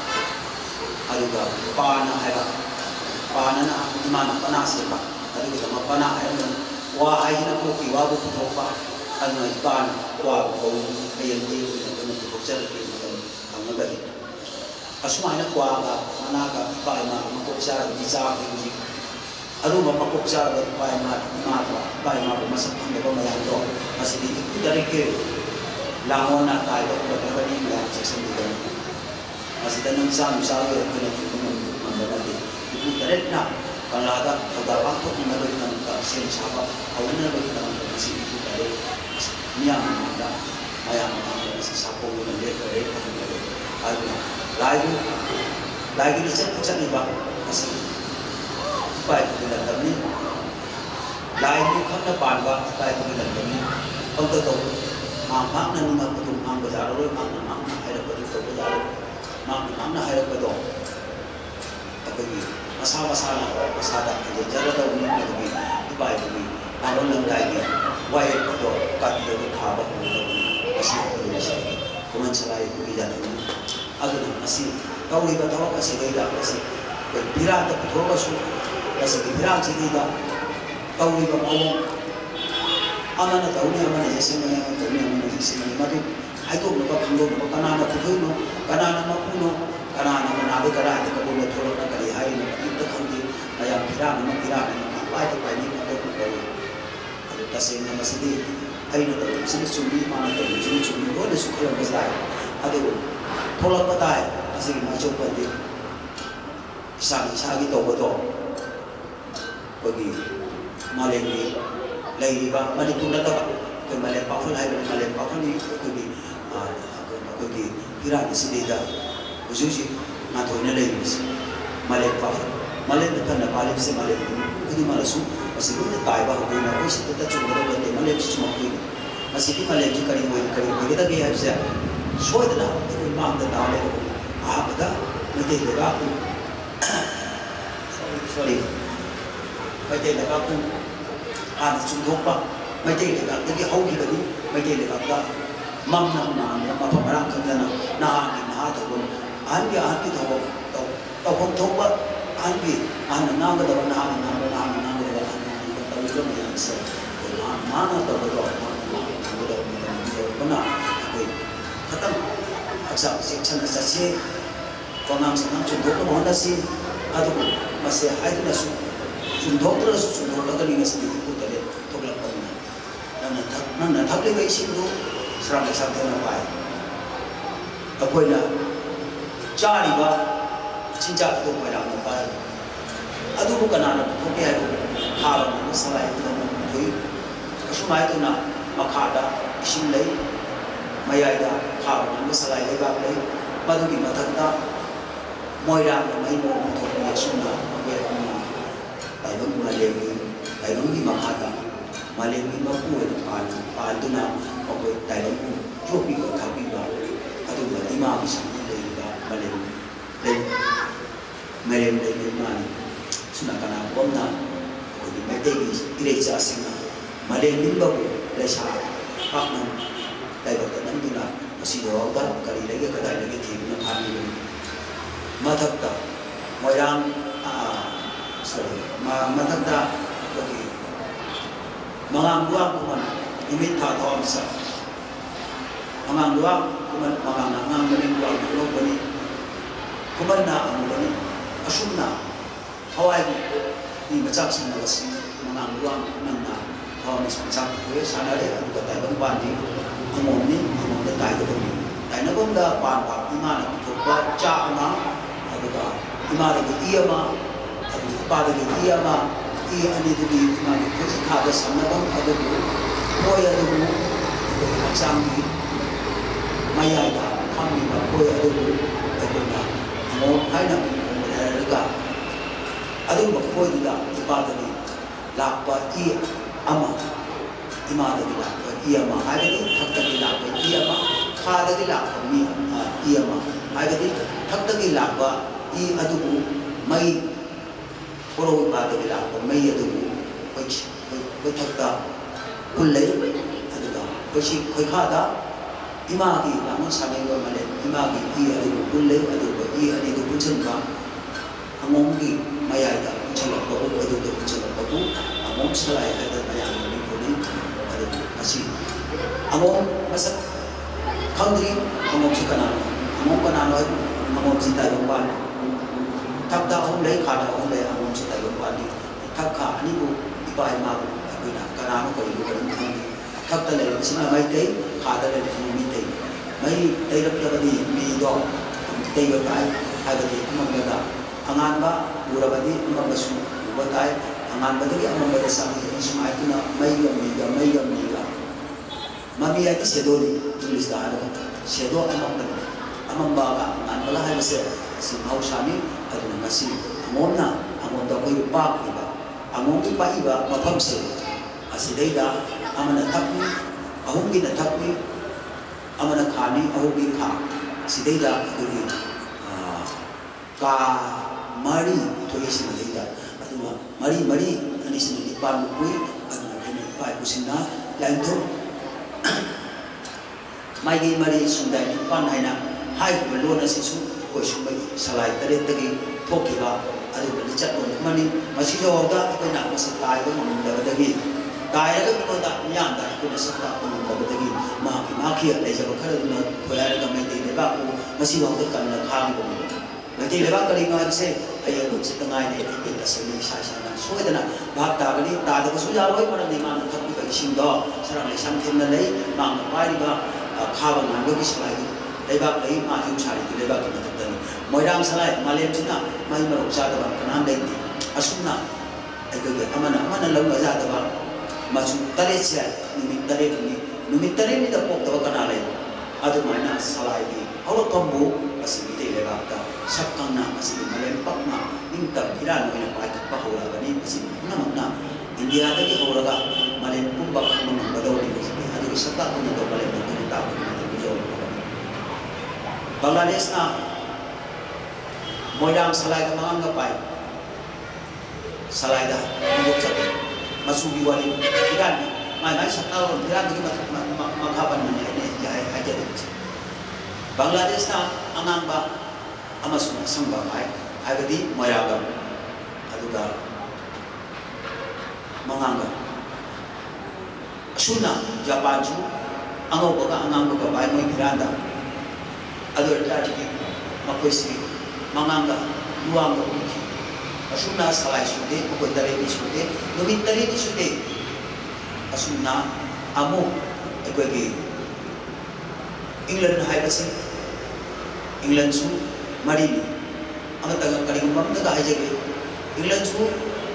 ada dah panah ada panah nak di mana panah siapa ada kita mana panah ada wah ayah nak kopi wah buku topa anu ikan wah kau ayam dia kena bekerja lagi macam apa ni asma anak wah mana ka ikan mana bekerja bisa ini aduh mama bekerja ikan mana masak apa macam tu masih di itu dari ke langon nak tahu berapa ni yang sesungguhnya masih dalam misal kena mana itu dari nak kalau ada waktu ni nak bagi kita sen siapa, awak nak bagi kita masih itu dari niang ada, ayam ada masih siapa pun ada dari ada, lagi ni saya ni bah masih baik kita kami, lagi kan depan bah baik kita kami, kalau tu mak nak nak betul mak berjalan orang mak nak ada betul berjalan, mak nak ada betul, apa ni? Masalah aja jalan dah unik lagi dibayar lagi kalau langkai dia wajib itu kaki itu khabar masih Indonesia kemudian selain itu jalan ini agar masih kau ibarat tahu masih tidak masih berpirang tapi thora su masih berpirang sih tidak kau ibarat mau amanah tahu ni amanah jenisnya tahu ni amanah jenisnya madu itu lepas puluh lepas kanan ada tujuh no kanan ada puno kanan ada nabi kanan ada kabul thora nak kali hari ni kita kanti ayam pirang apa itu ni ada puluh ada kasih nama sedih hari ni tu sini cumi mana tu sini cumi boleh suka yang besar ada thola patai asing macam padi isang itu betul bagi Malaysia lagi bah Manipur nak tak ke Malaysia Pakun hai Malaysia Pakun ni bagi Iran sini dah khususnya ngatur ni lagi Malaysia Pakun Malaysia kan nak balik se Malaysia ini malah su masih boleh tai bah aku nak mesti tetap cuma berada Malaysia cuma ini masih di Malaysia kali kita biar saja soal dah itu mak dah tahu apa dah mesti dah aku sorry mesti dah aku ada contoh pak mesti dah jadi hau kita ni mesti dah aku mang apa barang kerja nah tu pun andi tahu pak andi nang dah nang tahu tu yang se mana tahu benar, kata asal section saja, kalau senang contoh tu mana sih, ada masih ada nasu, contoh lagi ni mesti itu tadi, tu kelak pun, nana tak boleh isi tu, serang sampai nampai, apa ina, cari bah, cinta tu pada nampai, ada bukan anak tu dia tu, hal masalah itu tu, semua itu nak makada. Isim lay, maya ida, kau nama selai lay bab lay, madu di mata kita, moira nama ibu untuk dia sunda, dia ini, tayang di makada, Malaysia mahu pan tu nak, apa tayang jopi ke kapi bab, atau lima isim lay bab Malaysia mana, sunda kana bomna, di Malaysia gereja asing, Malaysia baru lay sah. Hakna, dari waktu nanti nak masih doa kali lagi kedai lagi tiada kami ini. Matak tak, moyang, matak tak lagi. Mangangguang kuman, imit tahu amsa. Mangangguang kuman, mangangang meningguang belum bani. Kuman na ang bani, asum na, Hawaii ni macam sana kasi mangangguang nang na. Kalau macam tu, sana ada ada kata bang ni, amon dah tai tu ni. Tai nak pun dah pan iman itu baca ama, ada dah iman lagi ia ma, ada apa lagi ia ma, ia ani tu di iman itu sekarang sana bang ada tu, boya tu, macam ni, maya dah, kami dah boya tu, ada dah, amon hai nak ada ada boya tu dah, apa tadi, lapa ia ama ima da bila iya ma haidari thakta bila iya ma khada bila mi iya ma haidari thakta bila ba I adubu mai poro ba da bila mai adubu ko thakta kullai aduga ko shi ko khada ima ki ba mo sane go male ima ki iya adubu kullai adubu iya adubu punchen ba among ki maya da chalak ba ko adubu chalak ba ko among salai ada bayang ni puni ada masih among masak country among sikana among kanano among cinta lomban takda om lay khada om lay among cinta lomban ni takka ani bu ibai ma bu kuina kanano ko ibu kan takda lay sina mai tei khada lay mi tei mai tei rap rap ni mi do tei ba kai ada di among da angan ba burabadi among basu batai angan bagi amang bagi sami semua itu na mai gam mami itu sedori tulis dah ada sedo amang baga angan malah hay masih si mau sami ada nasi amon dah kau pak iba amon iba mapam se asidai dah amana takni ahum kita takni amana khani ahum kita kha sidai dah itu ka mari tu isi sedai dah mari ani sini pan bukui ani pai kusina lain tu mai gi mari sundai pan haina hai belon asisu ko sumbai salai tare tagi thokiba adu bali chat on mani masi jo da ko na masa tai ko mun da dagi tai ga ko da nyam da ko na sakta ko mun da dagi ma ki ai ja ba khara na khoya ga mai te ba ko masi ba da kan na khang ko nanti lepas kali ngah se ayah tu setengah ini kita seni sasana so itu nak bahag tagani tada ko suja loy para ni man thak ni sing do sarang le sam thin na lei mang pai ri ba khawa na go ki slai leibak lei ma yung sari di leibak ki matak moirang salai malem sina mai marok sa da kanam dai ti asuna ai ko amana lau na za da machu tare sia numit tare ni da pok da kana le adu maina salai di alo kambu asi di leibak ta sakang na asi di malem pak na ingta iran no ina pa pa hora gani asi na India tadi horaga malem pumba mang badaw ni adu isata ko na do malem ni ta ko ni jo Bangladesh na moirang salai ka mangan ka pai salai da ndok sa masubi wali iran mai sakal ko iran ni maghaban man ni ay Bangladesh na angang ba amasung sangba pai agadi moiraga aduga manganga suna Japan ju ango baga angang baga bai moi piranda adu tadi makoisi manganga luang uki asuna salai sude ko dare ni sude nomin dare ni sude asuna amo ekwegi England haibasi England su marini ang tagang kalingumam na kahayag England su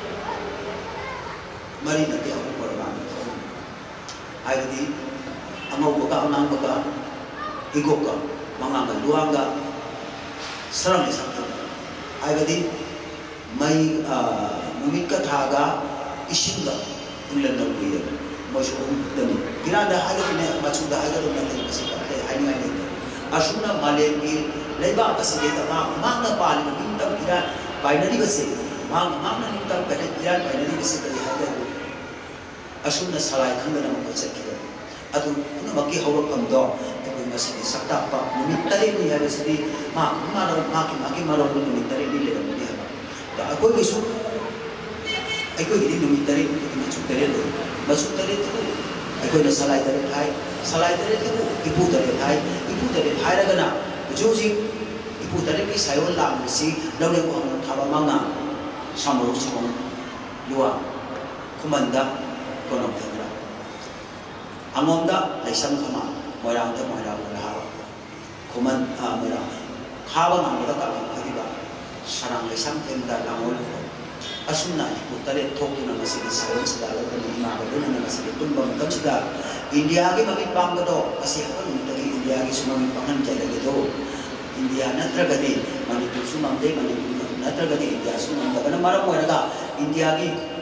marini natin ako porman ay di ang ang baga higok ka mga luang ka sarang isang ay di may mumit ka taga isin ka England na buya mo siya dami kinanda haga na matsuda haga na natin kasi ay nga nito asuna malemi laiba kasi dito mga pali na bintang iran binary kasi mga bintang iran binary kasi kali haga asuna salay kanda na magkasat kita atu ano magi hawak kamdo ito masih sakta pa mumitari ni haga sidi maki maro mumitari ni leda muli haga da ako isu ako hindi mumitari masuk tari itu ako na salay tari itu ibu tari hai raga na ujuji ibu tari ki sayo lang si law ne ko ang thaba manga samro samong luwa kumanda kono tendra amonda laisam kama moirang na kuman moirang khaba ngam da ka khadiba sarang laisam tendra lamol asuna ibu tari thok na masih sayo sida la ni ma ba na masih tumbang kam sida India ki mami pang do kasi hakon tagi India ki sumami pangan jala gitu India natragadi Manipur sumamde Manipur natragadi India sumam da kana mara mo naga India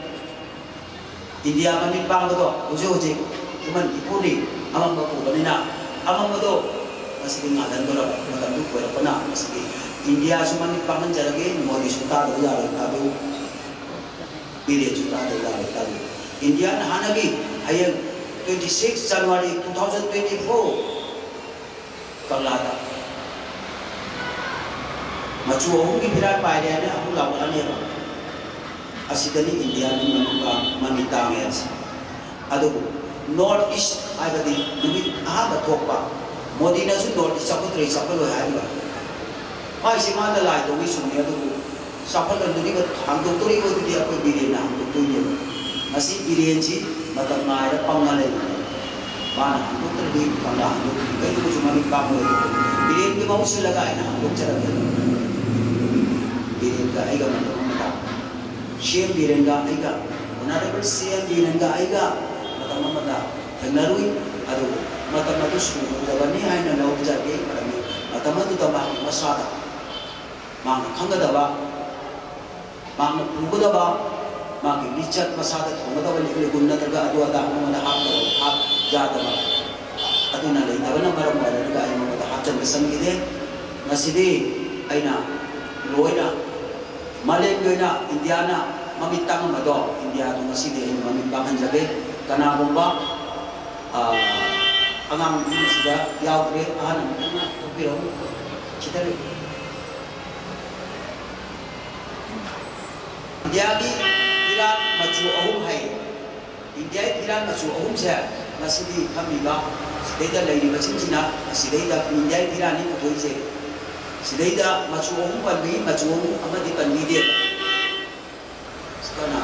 mami pang do ujo kuman ipuni amang ba ko kanina amang do masih ngadan do ngadan do ko na masih India sumami pangan jala ge modi suta do ya tabu bile suta do ya tabu India na hanagi hayang 26 January 2024 Kanglada machu ohum ki piran pai de ne amu law ane ba asidani India ni manuka manita nges adu North East agadi dumi aha thokpa Modi na su North East saputri sapalo hai ba mai sima da lai to wi sumi adu sapalo duni ba hangdok tori ko di apoi bire na hangdok to ye asi bire ji matam ngai da pangale mana hangdok tori pangla hangdok kai ko cuma mi pam ho bire ki mau se lagai na hangdok chara bire ka ai ga mata CM Birenga aiga honorable CM Birenga aiga matam mata thanarui adu matam adu su dabani haina law jage marami matam adu tama masada mang khangada ba mang pugada ba mang lichat masada thongada ba ni gunna daga adu ada mana hak jada ba adu na lai tabana maram wala daga ai mata hajan besam gide masidi aina loina Malaysia, Indiana, mamitang mado, India tu masih dia mamitang hanjabe, karena bomba, angam sudah jauh dari tapi kita India ni Iran maju ahum hai, India Iran maju ahum saya masih di kami ba, sedaya lagi macam Cina, sedaya India Iran ni betul je. Sedaya maju ohum pandi maju ohum ama di pandi dia. Sekarang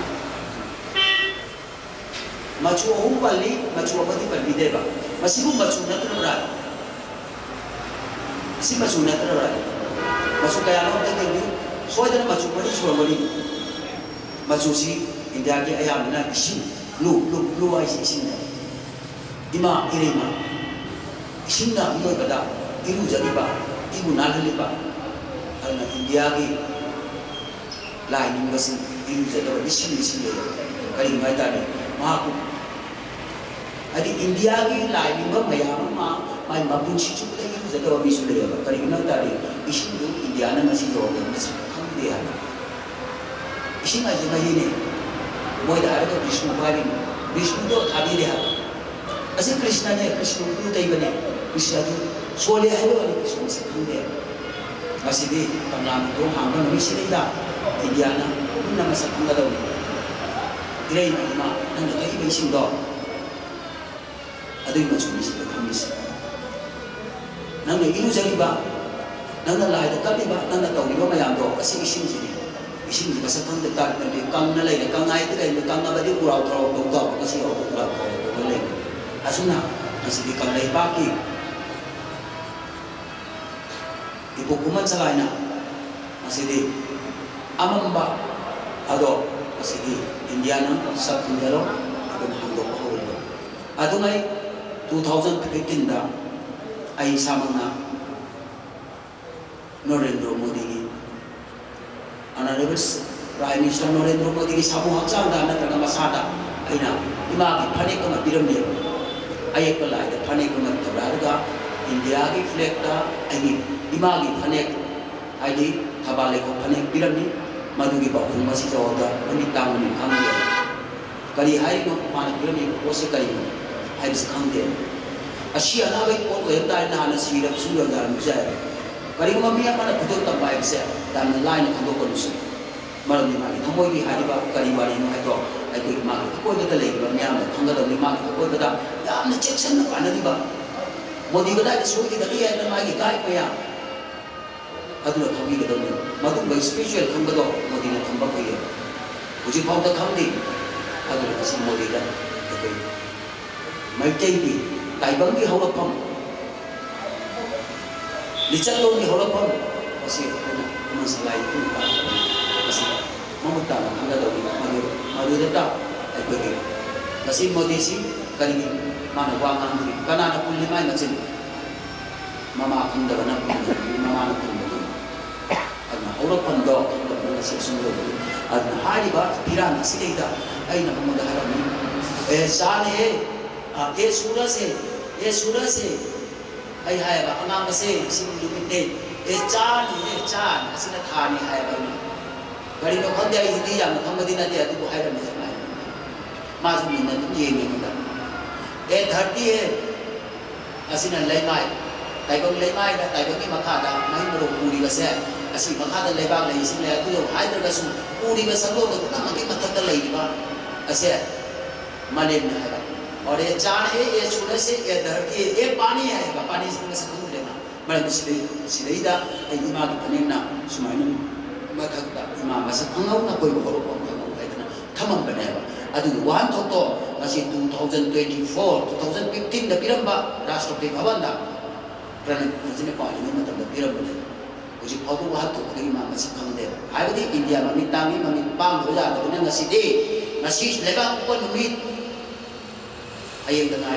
maju ohum pandi maju ama di pandi dia ba. Masih pun maju na tu berat. si macu na tara macu kaya no ta ke soi da macu mari so mari macu si India ke ayam na isin lu ai isin na ima irema isin na ilo kada ilu jadi ba ibu nalali ba ana India ke lai ni basi ilu jadi ba isin le kali mai ta ni ma ku adi India ke lai ni ba mayam ma mai mapun si chu le ilu jadi ba bisu le ba kali na ta ni isin du India na masih yo ga masih kam dia isin aja ba ini moi da ada Vishnu bari Vishnu do thabi de ha ase Krishna ne Krishna du dai bane Krishna du sole ha lo ni Krishna se khang de ase de kamlam do hang ba ni se da Indiana na masa khang da do grei ni ma nang da kai be sin do adai ma chu ni se khang ni se nang ne ilu jari ba nang na lai da ka ni ba nang na tau ni ba ma yang do ase isin ji isin di masa kang dekat nanti kang nalai le kang ai tu kan kang abadi kurau kurau dongkau kasi orang kurau kurau nalai asuna masih di kang nalai pagi ibu kuman selaina masih di amamba ado masih di Indiana sab Indiano akan handok kau itu ado ngai 2015 dah ai sama na Narendra Modi Honorable Prime Minister Narendra Modi ki samu hakchang da na kana masada aina ima ki phane ko ma piram ne ayek ko lai da phane ko ma tora ga India ki flag da ai ima ki phane ai di thabale ko phane piram ni madu ki ba ma si jaw da ani tang ni khang ne kali hai no ma ni piram ni ko se kali no hai se khang de asia na bai ko ko da na na si ra su ra ga mu ja kali ma mi apa na kudo ta bai se dan lain kudo ko su malam ni mari thamoi ni hari ba kali wari no aito aito ma ko ko da le ba nyam thang da ni ma ko da ya na section na pa na di ba modi ga da su ki da ya na ma ki kai pa ya adu na thabi ga da ni ma du bai special kham ga do modi na kham ba ko ye uji phau da kham di adu na si modi ga ko mai chai di tai bang ki hau pham Lihat lo ni orang pun masih masalah itu masih memutar anda tahu malu tetap itu masih modisi kali ini mana wangan ni karena anak pun lima macam mama akan dah anak pun mama anak pun karena orang pun dok masih sungguh karena hari bah piran masih tidak ay nak memudaharan ni sane surah se ai hai ba angang se sim lumite chan asina thani hai ba ni gari no khande ai hindi yang thamadi na dia tu hai ra me mai ma su ni na tu ye ni da 30 asina lai mai tai bang lai mai da tai bang ni makha da mai mo puri ga se asi makha da lai ba lai sim lai tu hai da ga su puri ga salo da na ma ke mathak da lai ba ase mane na hai ba और ये चांद है ये सूरज से ये धरती है ये पानी है पानी से खंग लेना मैं सिले दा इमा की पनेना सुमाइनु मथक दा इमा मस खंगौ ना कोई बहरो खंगौ है ना थमम बने बा अदु वन तो असी 2024 2015 दा पिरंबा राष्ट्रपति भवन दा प्रणब मुझे पानी में मतलब दा पिरंबा ने मुझे फादू वहां तो इमा मस खंग दे हाइबदी इंडिया में मितांगी में पांग हो जा तो ने ngasi de ngasi leba ko numit ayam dengan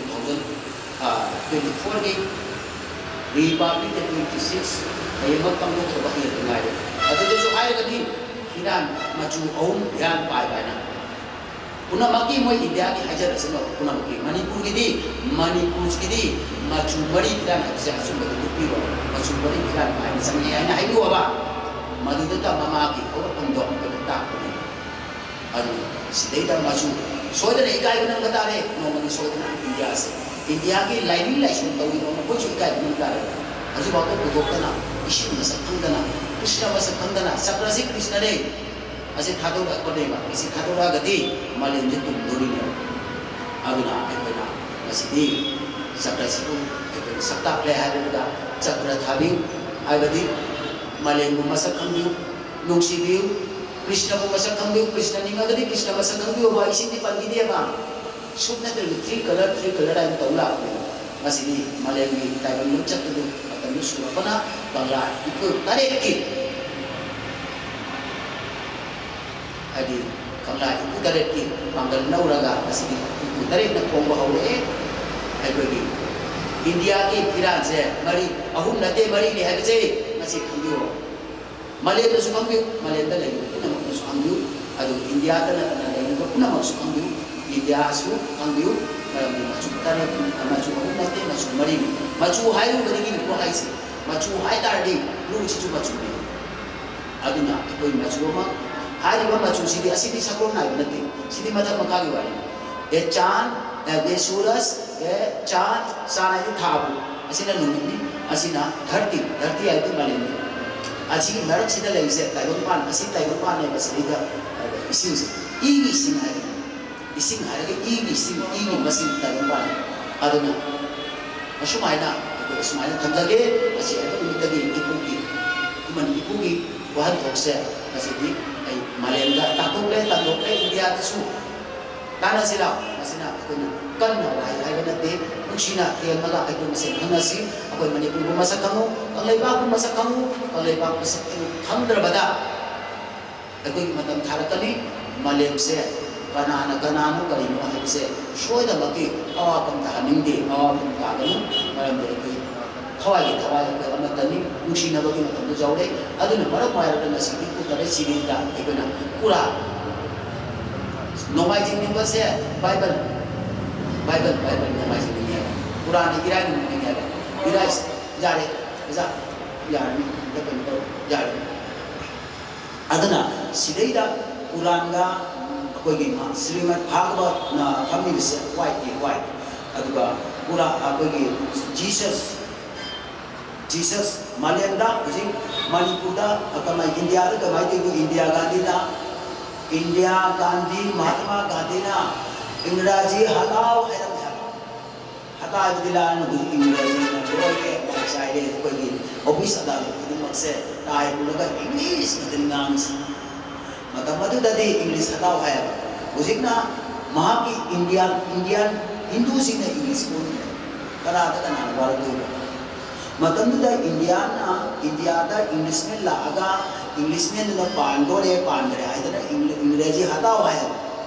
2024 ni Republic 26 ayam makan tu terbaik dengan ada. Atau tu ayam tadi hidan maju om yang pai na. Puna maki moi India ni hajar asal puna maki Manipur gini maju mari hidan hajar asal betul betul maju mari hidan pai misalnya yang nak itu apa? Madu tu tak maki orang pendok ketak ni. Aduh, sedih maju. सोचने इकाई बना बता रहे normally सोचना India की lining licence तो भी normal कुछ इकाई बना रहे अजी बात को दोकना इश्क में सकंदना कृष्ण में सकंदना सक्रासी कृष्ण रे असे थादो का कोडेगा इसी थादो रा गति मालिन जे तुम दोरी ने अगुना एकोना मसिदी सक्रासी को एकोना सक्ता प्ले हारेगा चक्र थाबी आइबदी मालिन को मसकंदु नुक्सीबिउ Krishna को मसक खंबियो कृष्ण निंगा गदी कृष्ण मसक खंबियो वाइसी नी पंगी दिया बा सुपने तो 3 कलर आई तौला masini Malaymi taibang lucak itu akan nusul apa na bangla ikut tarik ki adi bangla ikut tarik ki banggal nauraga masini ikut tarik nak kong bahawa hai bagi India ki Iran se mari ahum nate mari ni hai je masih kambiu Malay tu suka kambiu Malay tu lagi pun nak masuk kambiu adu India tu nak lagi pun nak masuk kambiu India su kambiu masuk tarik masuk ahum nate masuk mari masuk hai lu bagi ni ko hai se masuk hai tar di lu cicu masuk ni adu nak ikoi masuk ma hai di masuk sini asini sakron nai nate sini mata makagi wali chan सूरज चांद साना ये थाबु असिना लुमिनी असिना धरती आई तो मालेंगे असी नरक सिदा लेसे ताइबंपान असी ताइबंपान ने बसरीदा इसिंग ईगी सिंग है इसिंग है के ईगी सिंग ईगी मसिंग ताइबंपान अदना असुमाइना असुमाइना थमजागे असी एबो मितगी इपुगी कुमन इपुगी वहन थोकसे असिदी आई मालेंगा तातोले इंडिया तसु ताना सिला असना कोना kanna wahai hai banate nuksina telmaga aitu mase hanasi akoi manipur bu masak kamu kanglaiba bu masak kamu kanglaiba masak kamu hamdrabada akoi matam tharakani malem se kanana kananu karino hai se soida baki awa kam thaningi awa kam kaganu maram de koi thawai ko amatani nuksina bagi matam jawre aduna mara paira na sidi ku tare sirinda aibana pura nomai jingni base Bible nama sini Quran Iran ini ada Iran jari bisa jari depan itu jari adana sidai dah Quran ga koi gini Srimad Bhagavad na kami bisa white aduga Quran koi gini Jesus Malayanda uji Manipur da akamai India da kamai tu India Gandhi Mahatma Gandhi na इंग्रजी हटाओ है ना हटा दिलान को इंग्रजी ना बोले शायद कोई ऑफिस अदालत itu maksud ताई बुलगा इंग्लिश दिलंगाम मतलब मधु ददी इंग्लिश हटाओ है उजिकना महा की इंडियन हिंदू सिंह ने इंग्लिश बोल करा था ना वाला तो मतलब तो इंडिया दा इंग्लिश में लागा इंग्लिश में ना पांडोरे है तो इंग्रजी हटाओ है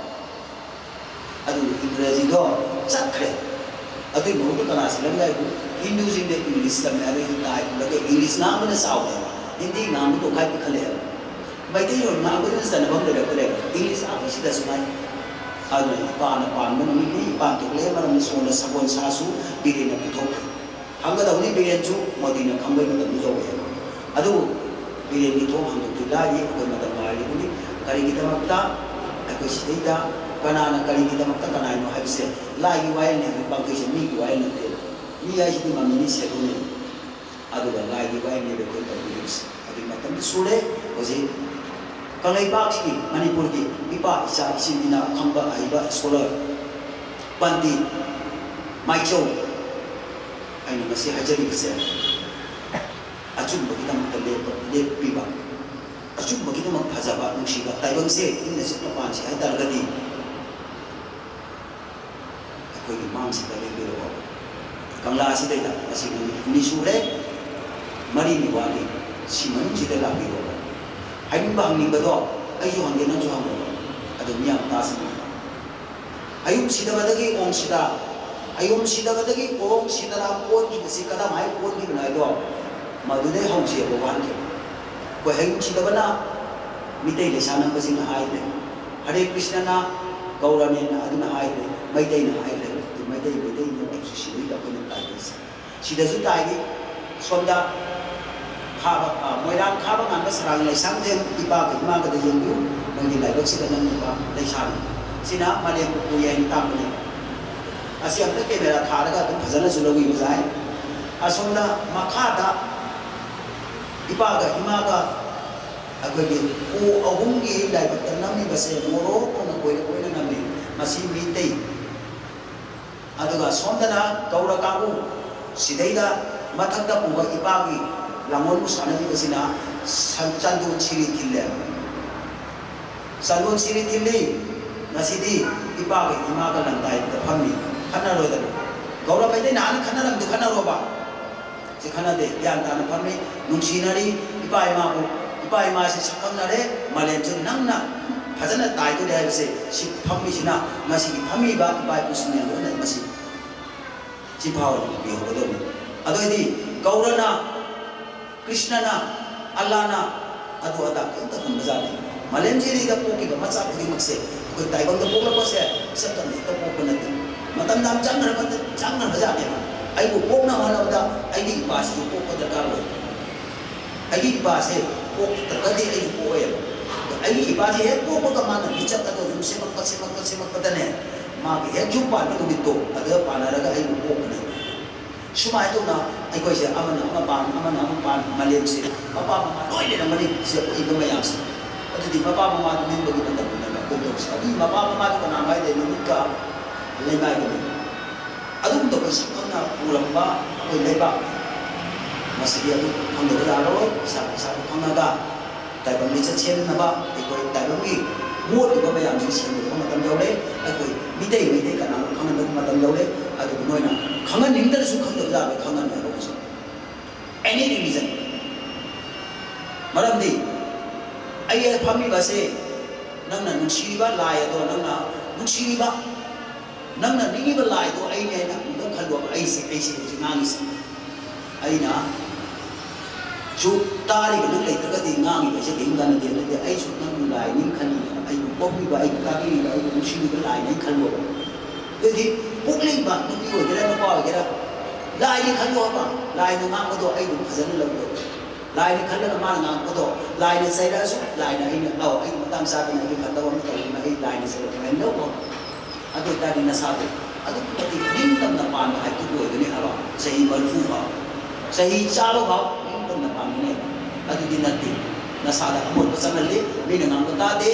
अदु इंग्रजी दो चक्रे अदु नोट कना सिलम गाय को हिंदू जिंदे इंग्लिश तम अरे ताई लगे इंग्लिश नाम ने साव है हिंदी नाम तो काय खले बैठे यो नाम को सन बम दे करे इंग्लिश आप इसी दस माय अदु पान मन नि पान तो ले मन नि सोन सबोन सासु बिरे न पिथो हंग दवनी बिरे जु मोदी न खंबे न दु जो है अदु बिरे नि थो हंग तो लागी को मत मारी नि करी की तमकता को सिदा kanana kali kita makta kanai no habise lagi wae ne bangke se mi wae ne te mi ai si mamini se ko ne adu ga lagi wae ne ko ta bilis adi matam sule oji kanai bak si manipur ki ipa isa isinina khamba aiba scholar bandi maicho ai no masi hajari se ajum ba kita makta le piba ajum ba kita mak phajaba nusiba taibang se inne se to pan si ai targadi कोई मांग से पहले भी रहो कंगला से देता ऐसी निशुरे मरी निवाली सीमन जिले लाभी रहो हाइम बांगी बदो अयो हंगे न जो हम अदमिया तास अयुम सीधा बदगी ओम सीधा अयुम सीधा बदगी ओम सीधा रा कोन की बसी कदा माय कोन की बनाए दो मधुदे हम से भगवान के कोई हाइम सीधा बना मिते ले सानम बसी न हाय दे हरे कृष्ण ना गौरने ना अदुना हाय दे मैते ना हाय दे मैते ने एक्स सिरि दा कोन ताइस सिदा जु ताइगे सोंदा खाबा मोइराम खाबा ngam sarang lai sangjem ipa ke ma ka de yengu ngi lai bak sida nan ba lai san sina male ku yen tam ne asiam ta camera thara ga phajana su logi bajai asonda makha da ipa ga hima ga agage ku ahum gi lai bak nam ni base moro ko na koi na nam ni masi mi tei aduga sondana gaura kabu sidaida mathakta puba ipagi lamon musanani basina sancandu chiri thille sandu chiri thille nasidi ipagi imaga landai ta phammi khana roida Gaura mai dai nan khana ram du khana roba si khana de yan ta na phamni nungsinari ipa ima se sakamnare malem chu nangna phajana tai to dai se si phammi sina masi ki phammi ba ipa pusne lo na masi si bhaw bi ho do adoi di gaura na krishna na allah na adu ada ka ta kan bazani malem jiri da poki ba macha pudi makse ko tai bang da pokla ko se sabta ni to pokla na matam dam changna bazani ai bu pokna hala da ai di ba si pokla da ka lo ai di ba se pok ta ka di ai ko ya ai di ba se pokla ka mana bicha ka do semak pa ne ma ki he ju pa no bito ada pa na ra ga ai bu pokla Sumai itu na, ai kau siapa ama pan Malem sih, papa mama noi dia nama ni siapa ibu mayang sih. Atau di papa mama tu memang bagi tanda tanda bentuk. Tapi papa mama tu kan nama dia nikah, lembah itu. Aduh untuk besok na pulang ba, aku lembah. Masih dia tu kami berlalu, satu kami ada. Tapi kami cecil naba, aku tapi kami muat ibu mayang sih siapa kami tam jauh le, aku midai kan kami kami tam jauh le, aku noi na. Kangen hingga su kangen dah, kangen ya bagus. Any reason. Malam ni, ayah kami bahasa, nang nungsiba laya tu, nang nungsiba, nang ni ba laya tu, ayah nang kalau ayah si ngangis, ayah su tari nang lay terkati ngangis bahasa hingga nanti ayah su nang laya ni kan, ayah kopi ba ayah kaki ba ayah nungsiba laya ni kalau, jadi Pukling ba, nanti ko kira apa kira, lai ni kalau apa, lai ni ngang kodo, ayu khazan lalu, lai ni kalau nama ngang kodo, lai ni saya rasa, lai ni ini, ayu matam sahaja ni kata orang tu, lai ni saya rasa, ni apa, aduh tadi nasab, aduh berarti lingkam napan, ayu tu ini apa, saya berfu apa, saya calo apa, lingkam napan ini, aduh di nanti, nasab amul pasal ni, ni ngang kota de,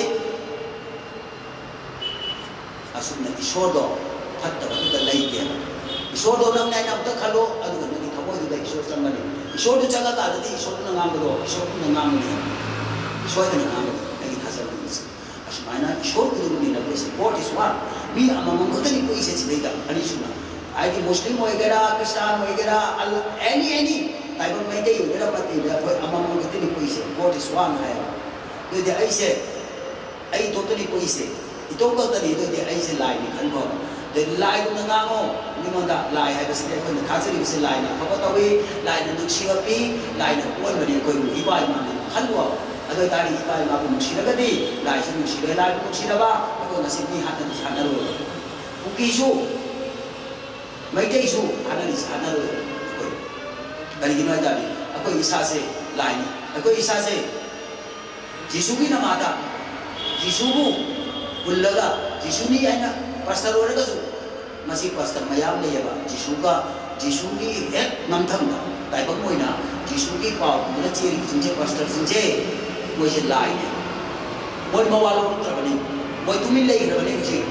asumnya isodo. Hatta kita lagi ya. Isor do nang nai nak tak kalau, aduh kan ni kamu itu dah isor sama ni. Isor tu jangan tak ada, isor tu nang ambil, isor tu nang ambil. Isor tu nang ambil, lagi khasar ni. Asmana isor tu ni nak support is one. Mi amam kita ni koi sensi dah. Ani suna. Aidi Muslim hoye gara, Kristen hoye gara, any. Tapi mereka itu gara pati dia. Amam kita ni koi support is one hai. Jadi aise, ai totally koi se. Itu kau tadi itu dia aise lain ni kan kau. Dan lain tu nangango, ni mana lain ada sedih kau nak kasih dia lain. Apa tahu lain nak siapi, lain nak buat beri kau ibai mana. Kan dua, ada tadi ibai mana pun siapa tadi, lain pun siapa, lain pun siapa. Aku nasib ni hati di sana dulu. Mungkin isu, mereka isu hati di sana dulu. Dari gimana tadi? Aku isa se lain, aku isa se. Jisuki nama ada, Jisuku, bullaga, Jisuni aja. Pastor orang tu masih pastor mayam le ya ba Jisuki nam tham da tai bang moi na Jisuki pau na ciri jinje pastor jinje moi se lai ne moi mawalo tra bani moi tumin le ra bani ji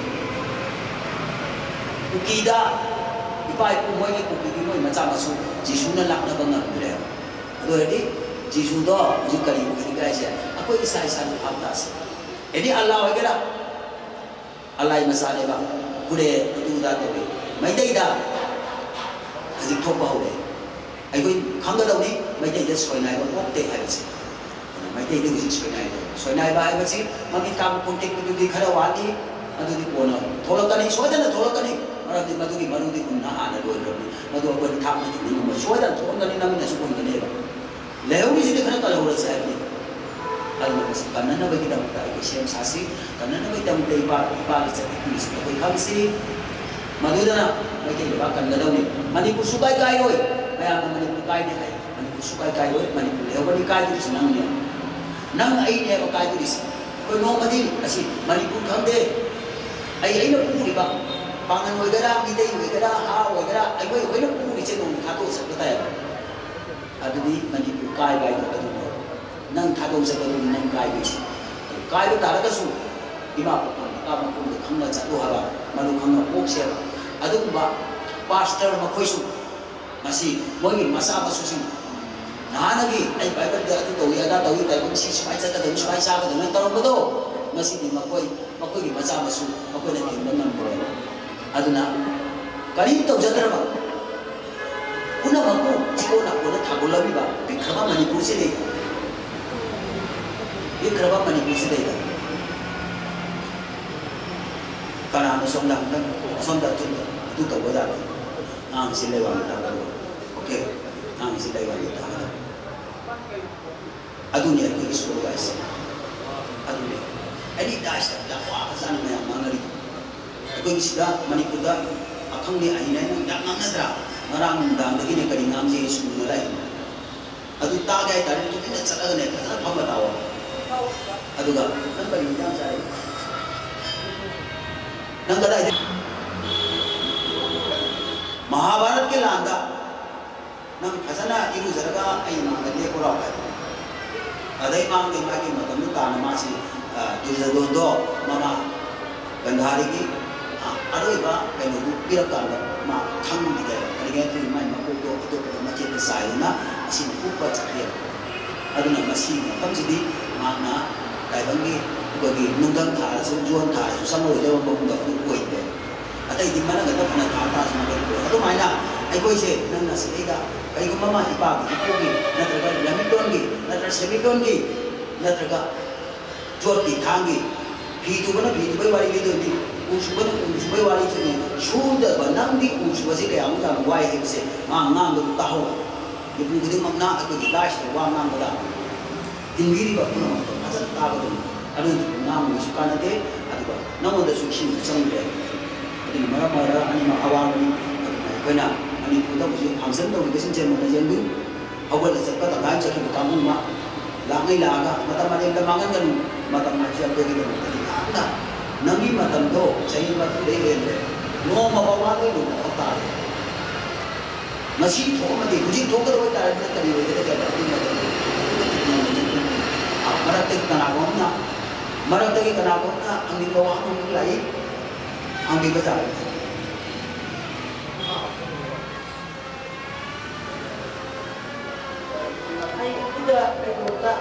ukida ipai ku moi ku ki moi macha masu Jisu na lak na bang le ado edi Jisu do ji kali ku ni ga se aku isa nu aptas edi Allah wa kira Allah yang masalah bang, kuda itu dah tu. Macam dah, asyik top bahu le. Aku kangga tahu ni, macam dah soal naik bang, waktu hari sih. Macam itu mesti soal naik bang, macam mungkin kamu kontak itu di khara wali, atau di mana. Tolak kani, soal dah tolak kani. Maru di guna ada dua orang. Maru aku di kamu itu ni, soal dah tolak kani namanya suku ini bang. Lehu ni sini khara kalau orang saya ni. Kalau karena nak bagi tahu kita siapa sasi, karena nak bagi tahu kita ipa cakap tulis, tapi kami si madura bagi kita bahkan dalam ni, Manipur sukai kai oi, ayah Manipur kai ni hai, Manipur sukai kai oi, Manipur lepas ni kai tulis nang ni, nang ai ni apa kai tulis, kau mau mati, asyik Manipur kau deh, ai nak puri bang, pangan oi gara, kita oi gara, ha oi gara, ai nak puri cendung katu seperti apa, ada di Manipur kai kai tu. Nang thadong sa balon nang kaya itu talaga su ima pun kamu pun kangga jatuh haba malu kangga boxer adung ba pastor makoy su masih mogi masa masusi nah lagi ay Bible dia itu tahu ya tahu tahu si supaya sa tahu supaya sa dengan tarong beto masih di makoy masa masu makoy na tim dengan boy aduna Kali tawjadraba. Una baku chiko na kona thagulabi ba. Bikraba Manipur se dega. Bikraba Manipur se dega. Kana na song lang sonda chunda tu tawja. Ang sila wa ta. Okay. Ang sila wa ta. Adunia ko isko guys. Adunia. Edi dash ta wa ka san me manari. Ko isda Manipur da akang ni ahina ni dak ngamnadra. Marang dang lagi ni kadi ngam je isko na lai. Adu ta ga ta ni ni chalaga ne ka pham batawa. Adu ga nan bari jam sai. Nang kada Mahabharat ke landa nang khazana iru zarga ai mangale ko ra adai mang ke magi matam ta namasi duzadondo mama gandhari ki adoi ba kai no pira ka ma thang di ga ani ga tri mai ma ko to ma che ta sai na asin ku pa chakya aduna masi matam sidi ma na dai bangi ko gi nungam tha su juan tha su samoi de bong da ku koi de adai di mana ga ta phana tha ta su ma ko adu mai na ai koi se nang na se da kai ko mama ipa gi ko gi na tra ga lamiton gi na tra semiton gi na tra ga jor gi thang gi phi tu bana phi tu bai wari ge do di u su bai wari chu ni shu da ba nang di u su se ka yang ta wai he se ma ngang do ta ho gi bu gi ma na ko gi dash wa ngang da din gi ba ko ma ta sa ta ba do adu ngang mu su kana de adu ba na mo da su shin chang de adi mara mara ani ma awang ni ko na ani ku da ku hamsan do gi sin chen mo na jen du awal sa ka ta ga cha ki ka mu ma la ngai la ga mata ma de da mangan kan mata ma cha de gi do na nangi matam do chai ma tu de ge no ma ba wa de do ta masi tho ma de ji tho ka do ta na ta ni de ga ta ni mara te kana ko na mara te kana ko na ang ni ko wa no ni lai ang bi ba ta ai udah bermuka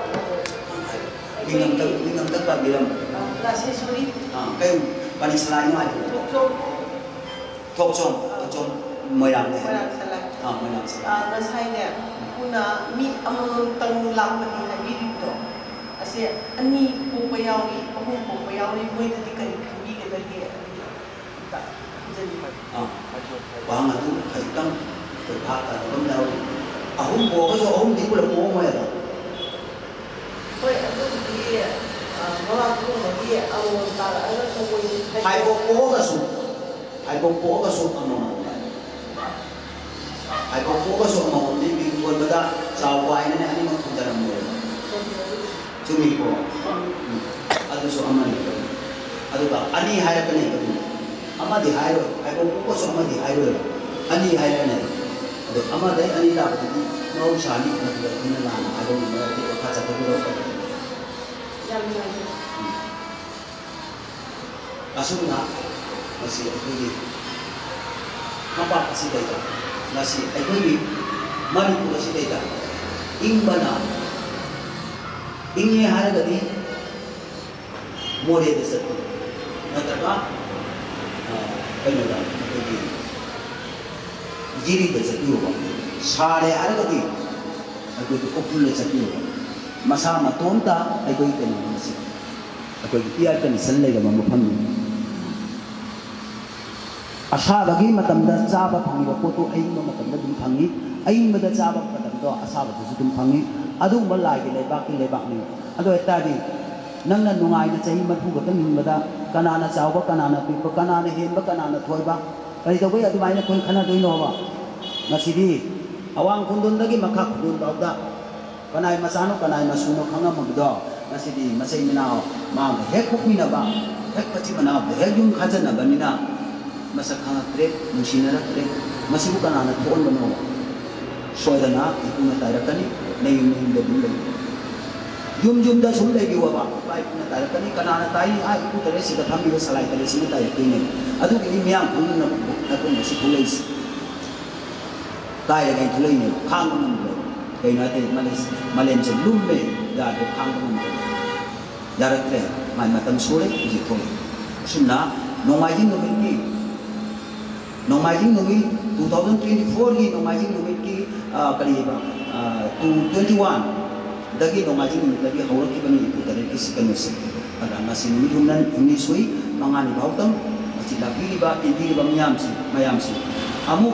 Minang tak bilang. Nasi suri. Kayu panis lain aja. Tokcom merang ni. Merang salah. Merang salah. Nasainya, kuna mi amang tanglang mani lagi itu. Asyik ani pupayau ni, aku pupayau ni boleh tadi kali kami kita lagi. Tak jadi. Bang tu kaitan terpakai benda. Aku bawa so aku di pulau bawa ya. Koi aku dia, orang tu dia awal tak ada semua ini. Hai bawa kasut amang. Hai bawa kasut amang ni bingung benda cawai ni ani mau tunjuk nama. Cumi ko. Adu so amang ni. Adu ba ani hai apa ni? Ama di hai ro. Hai bawa kasut ama di hai ro. Ani hai apa ni? Adu ama dai ani dah berdiri. Mau sani nak berdiri mana? Adu ni berarti kaca terbuka. Kasut na masih aku apa kasih dah masih aku ni mari pun kasih dah ingmana ingnya hari tadi more desat nanti apa ini dah ini jiri desat juga sare hari tadi aku itu kopul desat juga masa matonta aku itu masih aku itu tiada ni selaiกับมันพังอาชาบกี้มาทำได้จ้าบพังนี่ว่าโคตรไอ้มาทำได้ดุมพังนี่ไอ้มาได้จ้าบมาทำได้อาชาบที่สุดดุมพังนี่อดุมาลายกิเลบักนี่อดุเอตาดีนั่งนั่งนุ่งไอ้เนี่ยใจมันพูดกับตั้งหินมาได้ขนาดจ้าบขนาดปีกขนาดเห็นขนาดถอยบ้างไปตัวเว้ยอดุมาเนี่ยคนขนาดด้วยโน้ว่ามาสิดีอวังคนดุนตะกี้มาขับดุนบ่าวได้ขนาดมาสานุขนาดมาสุนข้างหน้ามันบ่มาสิดีมาใส่มะนาวมาเฮกคุกมีนะบ้างเฮกปัจจิมะนาวเฮกยุ่งข้าจะนะบ้านี่นะmasa khangat trek musina nak trek masih bukan anak tuan bano soalnya nak itu nak tayarkan ni naik ni jum dah sudah lagi wabah baik nak tayarkan ni karena anak tayi itu terus kita kami bersalai terus ini tayarkan ni aduh ini miang pun nak masih tulis tayi lagi tulis ni kang pun kayak nanti malam sebelum ni dah ada kang pun dah trek main matang sore itu tulis sunnah nongajin ni Nomaijing Numi 2024 ki Nomaijing Numi ki kaliba 221 dagi Nomaijing Numi dagi hawrak ki bani putare ki sikanus ada nasi Numi humnan humni sui mangani bautang masih labi ba indi ba mayam si amu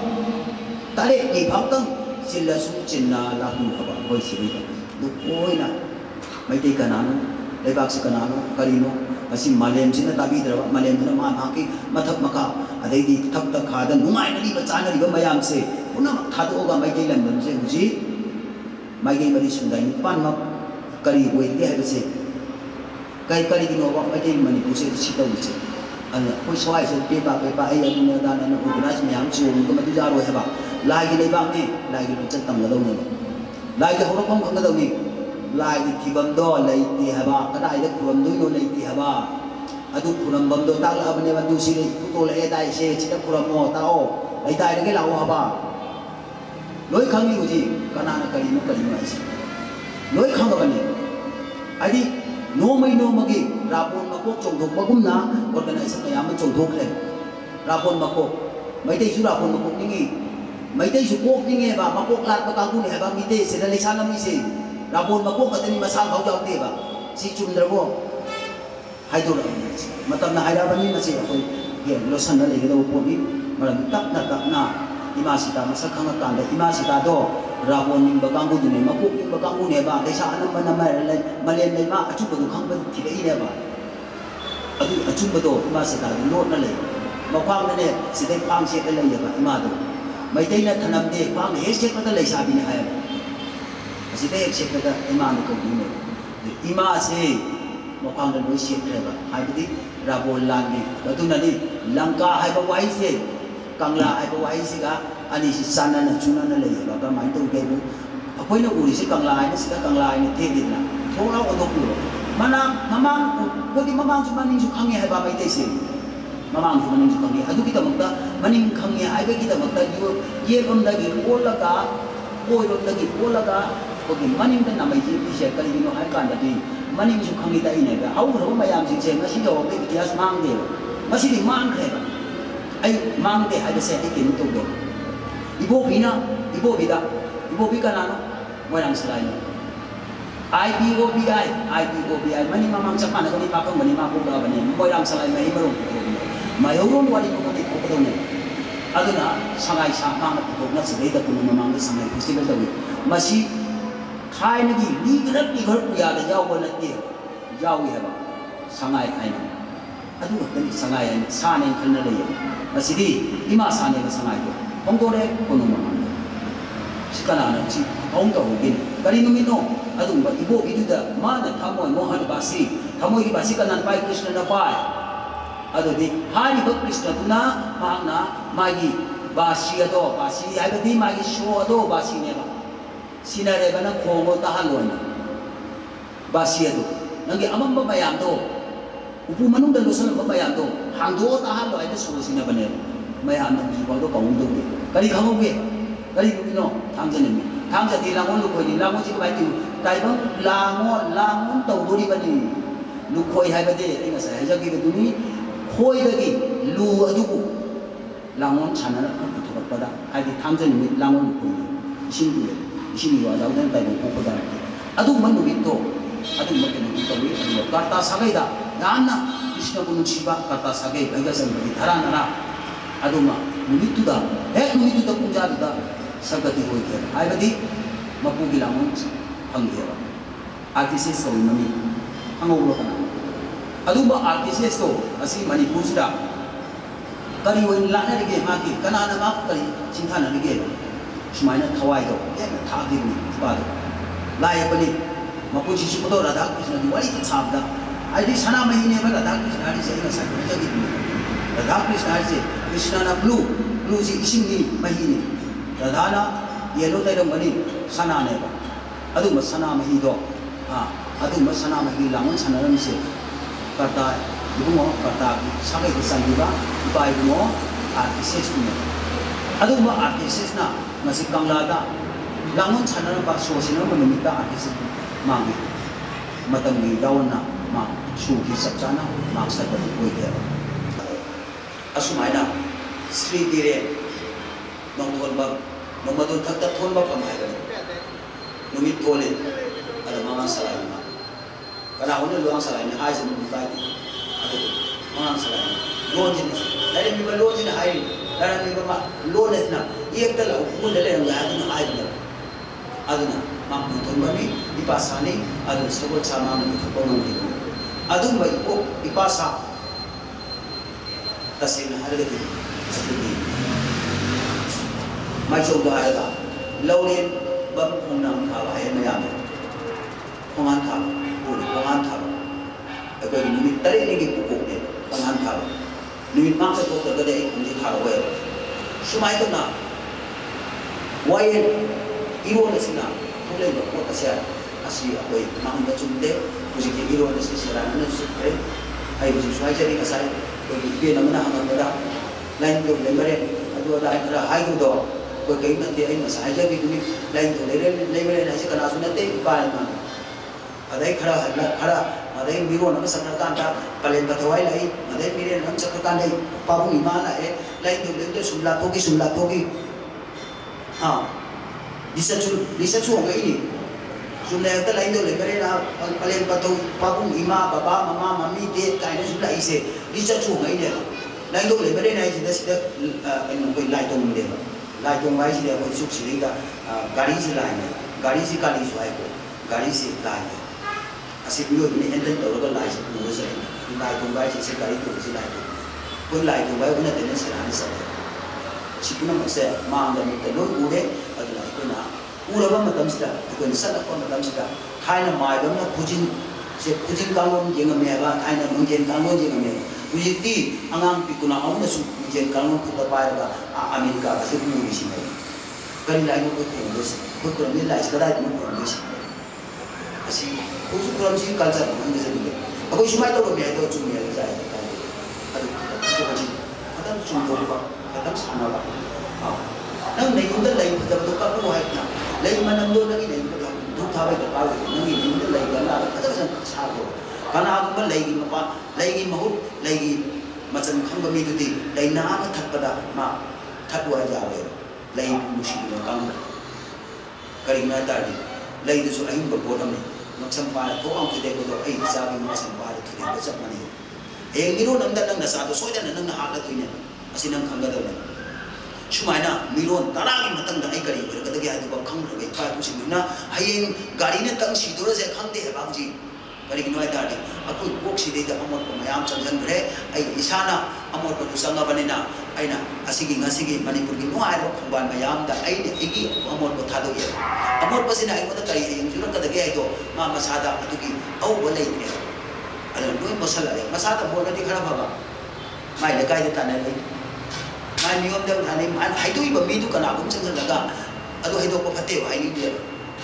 tare ni bautang sila su cinna lagu haba boy siri du koina mai te kanano lebak si kanano karino masih malem sina tabi dra malem dra ma ki mathak maka adai di thak tak khada numai na di bachana di ba mayam se una thado ga mai te lam dam se huji mai ge bari sundai pan ma kari wei te ha se kai kari di no ba mai te mani pu se chi tau se ana koi swai se pe ba ai anu na da na organize myam chu ko ma tu ja ro he ba lai gi le ba ne lai gi chan tam ga dau ne lai gi horo kom ga dau ni lai gi thi bam do lai ti ha ba ka dai de khuram du no lai ti ha ba adu khuram bam do ta la ba ne ba du si le ku to le dai se chi da khuram mo ta o lai dai de ge la ha ba loi khang ni uji kana na kari no ai se loi khang ga ni adi no mai no magi rapon makok chong thok bagum na organization mayam ma chong thok le rapon makok mai dei su rapon makok ni mai dei su kok ni ba makok lat ba ka ku ni ba mi dei se le sa na mi se rapon makok ka ni masang hau jaw te ba si chum dra bo hai do matam na hai ra ba ni ma se ko ye lo san na le ge do po ni maram tak na ima sita masak khang ka da ima sita do rapon ning ba kang ku ni makok ning ba kang ku ne ba le sa na ma le malen le ma achu ba du khang ba ti le ne ba adu achu ba do ima sita lo na le ma phang na ne si dai phang se ka le ya ba ima do mai dai na thanam de phang he se ka da le sa bi ne ha ya si dai se ka da ima ni ko ni ne ima se ma phang da lo se ka ba hai bi rapon lan ni adu na ni langka hai ba wai se Kangla ai ba wai si ga ani si sana na chuna na le ba ka mai to ke bu apoi na uri si kangla ai si ka kangla ai ni the di na thola o do ku mana mamang ko di mamang chu maning chu khangi hai ba mai te si mamang chu maning chu khangi adu ki ta makta maning khangi ai ba ki ta makta yu ye bam da gi ko la ka ko ro da gi ko la ka ko gi maning da na mai ji pi se ka li no hai kan da di maning chu khangi ta i ne ba hau ro ma yam jing se ma si do de ityas mang de ma si di mang khe ba ai mang de hai se ai kin to do ibo bina ibo bida ibo bi kana no mo rang salai no IBOBI mani mamang chapa na ko ni pa ko mani ma ko ga bani mo rang salai mai marong ko ma yoron wali ko ni ko do ne aduna sangai sa ma na ko na se da ko mamang de sangai festival da wi masi khai na gi ni grab ki ghar puya da yaw ba na ti yaw yi ba sangai khai na adu ko ni sangai sa ne khan na le masi di ima sa ne ba sangai ko hong do re ko no mamang sikana na chi hong do gin kari no mi no adu ba ibo idu da ma na thamoy mohan basi thamoy gi basi kanan pai krishna na pai adu di hari ba krishna tuna ma na magi basi ado basi ai ba di magi sho ado basi ne ba sinare ba na khongo ta halon basi ado nangi amam ba bayam do upu manung da losan ba bayam do hangdo ta halo ai da so sina ba ne mayam na ji ba do kaung do kari khamu ge kari no thangjan ni thangja di langon lu khoi ni langon ji ba ti tai bang langon tau do ri ba ni lu khoi hai ba de ai na sa ja gi ba du ni khoi da gi lu adu ku langon chana na ku to ba da ai di thangjan ni langon lu khoi isin ni wa da dan tai ko ko da adu man nu bi to adu ma ke ni to wi adu karta sagai da na krishna bu nu chi ba karta sagai ba ga san bi dharana na adu ma nu tu da nu tu da puja da sagati hoi ke ai ba di mapu gi langon hang ge ba artists ko mami hang o lo kana adu ba artists to asi manipur da kari woi la na ge ma ki kana na ma kari chintha na ge sumaina thawai do na tha gi ni ba do lai ba ni mapu chi chi ko do radha krishna di wali ta chap da ai di sana mai ne ba radha krishna di se na sa ga gi radha krishna se krishna na blue ji isin ni mai ni radha na yellow tai dong bani sana ne ba adu ma sana mai do adu ma sana mai langon sana ram se kata ibu mo kata sagai ko san ba iba ibu mo artists ni adu ma artists na masi kangla da langon sana ba so sino mo numita artist mangi matam ni dawn na ma su ki sapchana ma sa da ko ge asumai na Sri Dire nong thon ba nomadun thakta thon ba pamai ga numit tole ada mama salai ma kana hone luang salai ni hai jin kai ti adu mama salai lo jin dare mi ba lo jin hai dare mi ba lo le na yek ta la ku le le ga adu hai ni adu na ma mu thon ba ni ipasani adu sabol sama ni ko ngam ni adu mai ko ipasa tasin har ga ti mai chou da ha lâu lên bấm không nằm thả lại mà làm không ăn thả buồn không ăn thả cái cái mình tới đây cái cục này không ăn thả mình mang cái cục cái đấy cũng đi thả về số mấy cái nào quay yêu là gì nào không lên được một cái xe asli vậy mang cái chung đấy cái gì yêu là gì xe là nó sụp đấy hay cái gì xoay chơi cái sai cái kia nó mới hàng người đó lên được lên bên đây đại là hai cái đó कोई कहीं ना कहीं ऐन मसाइल भी तुम्हें line तो ले मेरे ऐसे करना सुनते बाल में अरे खड़ा अरे मीरो नम सकर कांटा पलेन बतवाई लाई अरे मेरे नम सकर कांटे पापू ईमान है लाइन तो ले सुमला थोगी हाँ रिसर्च हो गई नहीं सुमले तो लाइन तो ले मेरे ना पलेन बतौ पापू ईमा बाबा मम्मा मम्मी डेड काइने सुमला इसे रिसर्च हो गई नहीं लाइन तो ले मेरे ना इसे सीधा कोई लाइन तो मुझे लाइट तो वाइज ले कोई सुख सिरी का गाड़ी से लाइन है गाड़ी से काली सुहाई को गाड़ी से लाइन है ऐसे भी लोग ने एंटर तो लोग लाइट से पूरे से लाइट तो वाइज से गाड़ी तो से लाइट कोई लाइट तो वाइज उन्हें देने से लाने सब सिपुना मसे मांग दम तो लोग उड़े और लाइट को ना पूरा बम मतलब से तो कोई सदा को मतलब से थाई ना माय बम ना कुजिन कांगों जेंग में है थाई ना मुंजेन कांगों जेंग में उजिती अंगांग पिकुना अमुन सु मुंजेन कांगों खुद पाएगा अमेरिका का सिर्फ मूवी सी है कहीं लाइन को खोलने से खुद को नहीं लाइट करा है मूवी खोलने से ऐसी कुछ कुछ चीज कल्चर में जैसे भी अब कोई शुमाई तो कोई तो चुन लिया जाए अरे तो बच्ची खत्म चुन दो बा खत्म साना बा हाँ नंग नहीं उधर लाइन जब तो कब वो है ना लाइन में नंग दो लगी नहीं तो धूप था भाई तो पाव नंग नहीं उधर लाइन करना खत्म सन सार हो karena aku pun lagi mahut lagi macam kang kami tu di lagi nama tak pada mak tak dua jauh lagi musim itu kang kerana tadi lagi tu soalnya berbohong ni macam pada tu orang tu dia tu sahaja macam pada tu dia macam mana miro nanda nang nasa tu soalnya nang nahal tu ini asin nang kang gada ni cuma na miro tarang matang dah ikari berkata dia tu kang lebih pada musim na hayeng gari ni tang sidur saya kang deh bangji Kali ini ada tadi, aku boksi dia dah amot pemayam canggan bre, ay isana amot perusahaan apa ni na, ay na asigi mani pergi nuai rok kumban mayam dah, ay ni igi amot berthado ya, amot pasti na ikut kali yang jual kata dia itu, mak masada itu ki, au boleh ini, ada dua masalah ya, masada boleh dikharam apa, mai lekai dia tanah lagi, mai niom dia tanah, mai itu ibu mi itu kan aku canggan laga, aduh itu apa fatih, mai ini dia,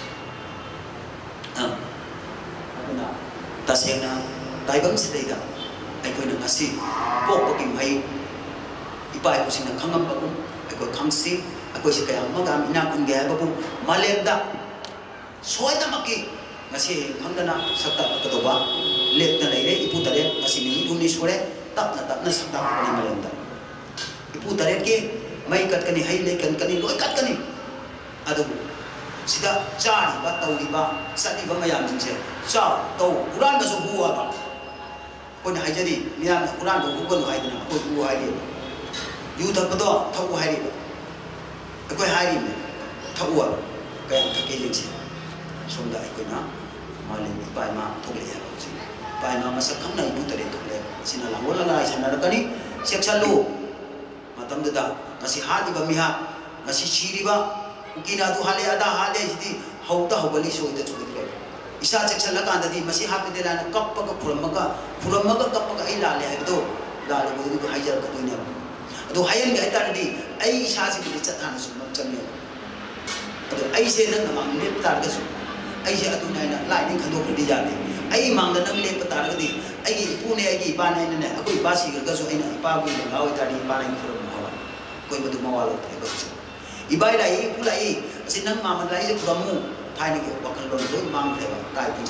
tasena taibang sededa ai ko na asi pok poking hai ipai ko sina khangam ba ko ai ko khangsi ai ko si kaya magam ina kun ge ba ko malenda soida maki ngasi khangdana sakta ka to ba lek na lai re ipu tare ngasi ni duni sore tap na sakta ko ni malenda ipu tare ke mai kat kani hai le kan kani loi kat kani adu sida cari ba tau di ba sadi ba mayam jinse sa tau Quran ka so buwa ba ko na jadi ni na Quran ko ko no hai na ko buwa hai dia yu ta ko do thau hai dia ko hai dia thau wa ka yang thake jinse somda ai ko na male ni pai ma thole ya ba ji pai ma masak kham na ibu tare thole sina la wala la sana ra kani section lo matam da ngasi ha di ba mi ha ngasi chiri ba ukina tu hale ada hale jadi hauta hobali so ida chukle isa section la kan di masi ha de la kappa ka puramaga kappa ka ai la le ha do la le bu du hajar ka tu ne ado hayan ga ta di ai isa si di chatana su mam chang ne ado ai se na ma le ta ga su ai se atu nai na lai ni khando ko di ja ne ai mang da nam le pa ta ga di ai pu ne ai ba nai ne akoi ba si ga su ai na pa bu ga wa ta di ba nai ko ma wa koi bu du ma wa lo te ba su ibai lai pulai sinang maman lai je kuramu thai ni wakal don do mang theba tai pun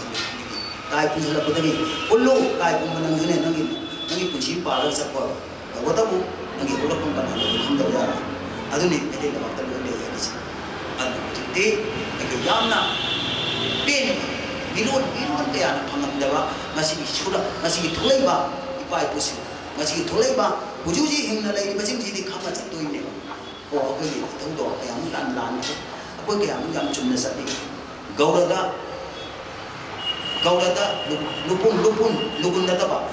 sala putani ullu tai pun manang ne nangi punchi palar sa ko wata bu nagi ulap pun kan ada ham dah ya adu ni ini lemak terlalu ni ya ni adu jadi itu jamna pin birun kaya pangam dawa masih sudah masih thulai ba ipai pusi masih thulai ba bujuji hingna lai ni macam jadi kama satu ini oh aku ni tahu doa yang lan aku kaya yang cuma satu gaurada lupun data ba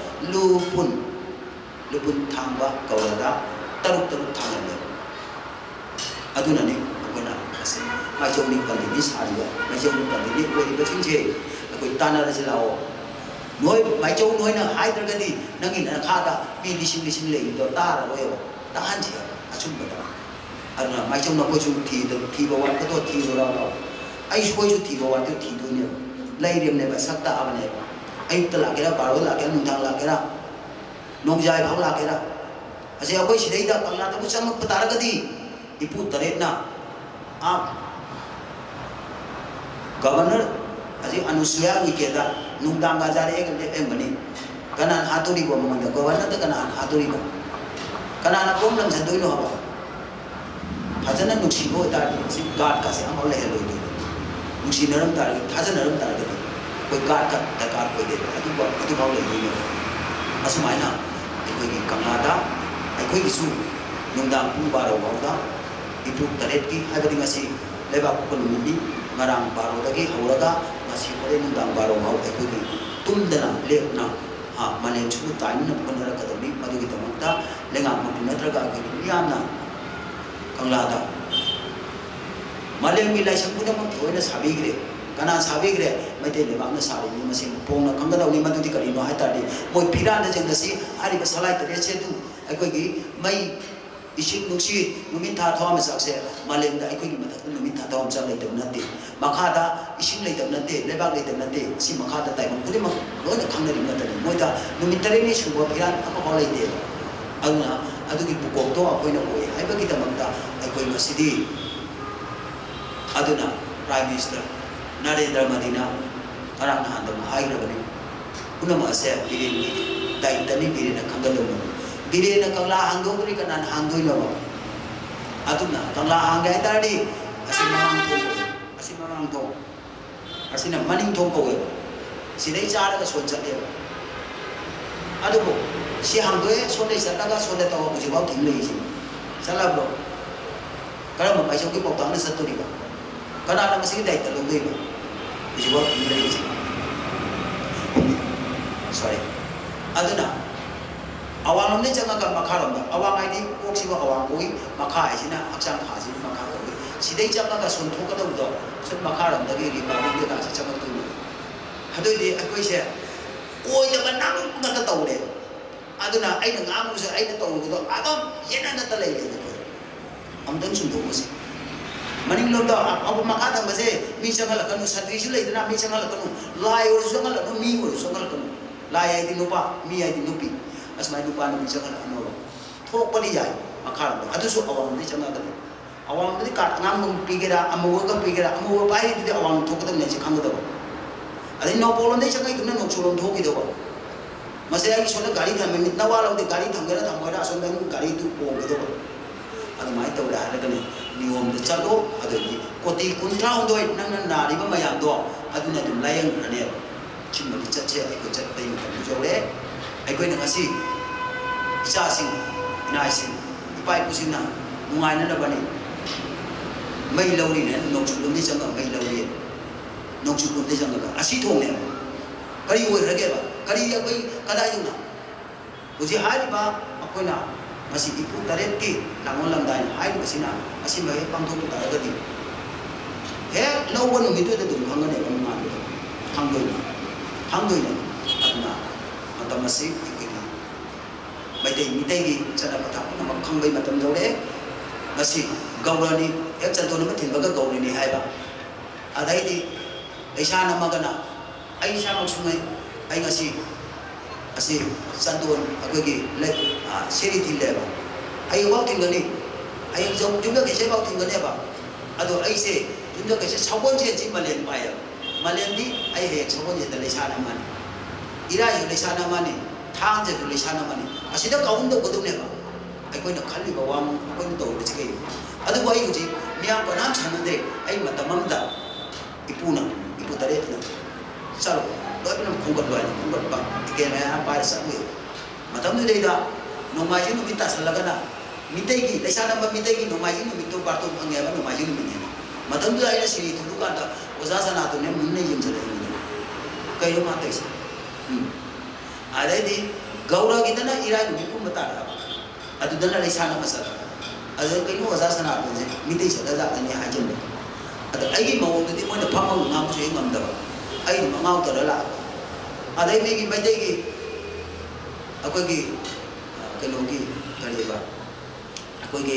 lupun thangba gaurada taruk thangan le aduna ni aguna ase mai jong ni kan ni sariwa mai jong ni kan ni ko ni baching che ko tana ra silao noi mai jong noi na hai tra ga ni nangi na kha da pi lising le do ta ra lo yo ta han che achum ba aduna mai jong na ko chu thi ba wa ko to thi ro ra ai ko chu thi ba wa to thi do ni lai rim ne ba sak ta ba ne ai ta la ke ra ba ro la ke nu thang la ke ra nong jai phau la ke ra ase akoi sidai da kangla ta ku chang pa tar ga di ipu taret na governor aji anusuya wikeda nungdang gajare ek bani kanan haturi bo mamanda governor ta kanan haturi bo kanan kom lam jadoi no haba hajana nuksi bo ta si guard ka se amol le loi do nuksi naram ta hajana naram ta de koi guard ka ta guard ko de adu ba le loi no asumai na koi ki kamada koi ki su nungdang pu ba ro ba da ipu taret ki habadi ngasi leba ko lumini ngarang baro dagi hauraga ngasi kore nungdang baro mau ekoi ki tumdana lekna ha mane chu tain na konara ka dami madu ki tamakta lenga mu natraga ki yamna kanglada maleng mi lai sampuna mo thoina sabigre kana sabigre mate leba na sari ni masi pongna kangda ni madu ti kari no haita di moi pirana jeng dasi ari ba salai tare che tu ekoi ki mai ising nuksi numin tha thawam sakse malem da ekoi mathak numin tha thawam sak leitam nate makhada ising leitam nate lebak leitam nate si makhada tai mang puri mang lona khangna rim nate moida numin tare ni suba phiran apa ko leite aduna adugi bukok to apoina oi haiba ki tamangta ekoi masidi aduna prime minister Narendra Modi na arang na handam haira bani unama ase birin dai tani birin khangalo birena kangla hangdogri kanan hangdoi lawa aduna kangla hangai tadi asimang thong asina maning thong ko we sidai chara ka son chale adubo si hangdoi sonde sataga sonde taw buji ba thing le si sala bro kala mo paisa ki pok tang sa tori ba kana na masi dai talong doi ba buji ba thing le si sorry aduna awang ni jangan kan makaram dah awang ini oksi ba awang koi makai sini aksang haji makaram koi sidai jangan kan suntuk kan dah sun makaram dah ni ba ni dah si jangan tu hadoi di aku isi koi jangan nak nak tahu deh aduna ai nak ngamu se ai nak tahu tu adam yana nak talai deh amdan suntuk mesti maning lo dah apa makaram mesti mi jangan lakukan satri sila itu nak mi jangan lakukan lai urus jangan lakukan mi urus jangan lakukan lai itu lupa mi itu lupi asmai lupa ni jangan ano thok pali jai makaram adu so awang ni jangan ada awang ni kat ngam pigira amu ka pigira amu pai di awang thok ka ne khang da adi no polon ni jangan itu no chulon thok ki do masih ai sona gari tham mi na wala de gari tham gara tham gara ason dan gari tu pong ki do adu mai tau da ha ni niom de chalo adu ni koti kuntra hondoi nan na ri ba mayam do adu na dum layang ne chimma di chat che ai ko chat tai ka jo le ai ko na si sa sing na sing ipai ku sing na ngai na ba ni mai lo ni ne no chu ni chang mai lo ni no chu ni chang ga asi thong ne kari wo ra ge ba kari ya koi kada yu na ku ji hai ba ko na masi ipu taret ki nangol lam dai hai ba sina asi mai pang thong ta ga di he lo wo no mi tu de dum khang ne ba ma khang doi na adna ata masi mai dei mi dei gi chana pa tha na ma khang bai matam do le masi gaurani ek chan to na thin ba ga gauri ni hai ba adai di aisa na ma ga na aisa ma sumai ai ngasi asi sandon agogi le seri thil le ba ai ba thing ga ni ai jong jung ga ke se ba thing ga ne ba ado ai se jung ga ke se chawon je ji malen pa ya malen di ai he chawon je da le sa na ma ira yu le sa na ma ni thang je le sa na ma ni asida kaun do godum ne ba ꯑꯩꯈꯣꯏꯅ ꯈꯜꯂꯤꯕ ꯋꯥꯃ ꯑꯩꯈꯣꯏꯅ ꯇꯧꯔꯤꯕꯁꯤ ꯀꯩꯅꯣ ꯑꯗꯨꯕꯨ ꯑꯩ ꯍꯧꯖꯤꯛ ꯃꯤꯌꯥꯝ ꯀꯅꯥꯝ ꯁꯥꯟꯅꯗꯦ ꯑꯩ ꯃꯇꯝ ꯑꯃꯗ ꯏꯄꯨ ꯇꯔꯦꯠꯅ ꯆꯠꯂꯣ ꯂꯣꯏꯅꯃꯛ ꯈꯣꯡꯒꯠꯂꯣ ꯍꯥꯏꯅ ꯈꯣꯡꯒꯠꯄ ꯇꯤꯀꯦꯠ ꯃꯌꯥꯝ ꯄꯥꯏꯔ ꯆꯠꯂꯨꯏ ꯃꯇꯝꯗꯨꯗꯩꯗ ꯅꯣꯡꯃꯥꯏꯖꯤꯡ ꯅꯨꯃꯤꯠ ꯇꯥꯁꯜꯂꯒꯅ ꯃꯤꯇꯩꯒꯤ ꯂꯩꯁꯥꯅꯝꯕ ꯃꯤꯇꯩꯒꯤ ꯅꯣꯡꯃꯥꯏꯖꯤꯡ ꯅꯨꯃꯤꯠꯇꯣ ꯕꯥꯔꯇꯣꯟ ꯐꯪꯉꯦꯕ ꯅꯣꯡꯃꯥꯏꯖꯤꯡ ꯅꯨꯃꯤꯠꯅꯦꯅ ꯃꯇꯝꯗꯨꯗ ꯑꯩꯅ ꯁꯤꯔꯤ ꯊꯨꯜꯂꯨꯀꯥꯟꯗ ꯑꯣꯖꯥ ꯁꯅꯥꯇꯣꯟꯅꯦ ꯃꯨꯟꯅ ꯌꯦꯡꯁꯤꯜꯂꯛꯏ ꯀꯩꯅꯣ ꯃꯥ ꯇꯧꯔꯤꯁꯦ ꯑꯗꯩꯗꯤ ꯒꯧꯔꯒꯤꯗꯅ ꯏꯔꯥꯏ ꯅꯨꯃꯤꯠꯀꯨꯝꯕ ꯇꯥꯔꯛꯑꯕ ꯑꯗꯨꯗꯅ ꯂꯩꯁꯥꯅꯝꯕ ꯆꯠꯂꯕ ꯑꯗꯨꯗ ꯀꯩꯅꯣ ꯑꯣꯖꯥ ꯁꯅꯥꯇꯣꯟꯁꯦ ꯃꯤꯇꯩ ꯆꯠꯂꯖꯥꯠꯂꯅꯦ ꯍꯥꯏꯖꯤꯟꯕ ꯑꯗ ꯑꯩꯒꯤ ꯃꯑꯣꯡꯗꯨꯗꯤ ꯃꯣꯏꯅ ꯐꯝꯃꯒ ꯉꯥꯡꯕꯁꯨ ꯍꯦꯛ ꯉꯝꯗꯕ ꯑꯩꯅ ꯃꯉꯥꯎ ꯇꯧꯔ ꯂꯥꯛꯑꯕ ꯑꯗꯩ ꯃꯤꯒꯤ ꯃꯩꯇꯩꯒꯤ ꯑꯩꯈꯣꯏꯒꯤ ꯀꯩꯅꯣꯒꯤ ꯀꯔꯤꯕ ꯑꯩꯈꯣꯏꯒꯤ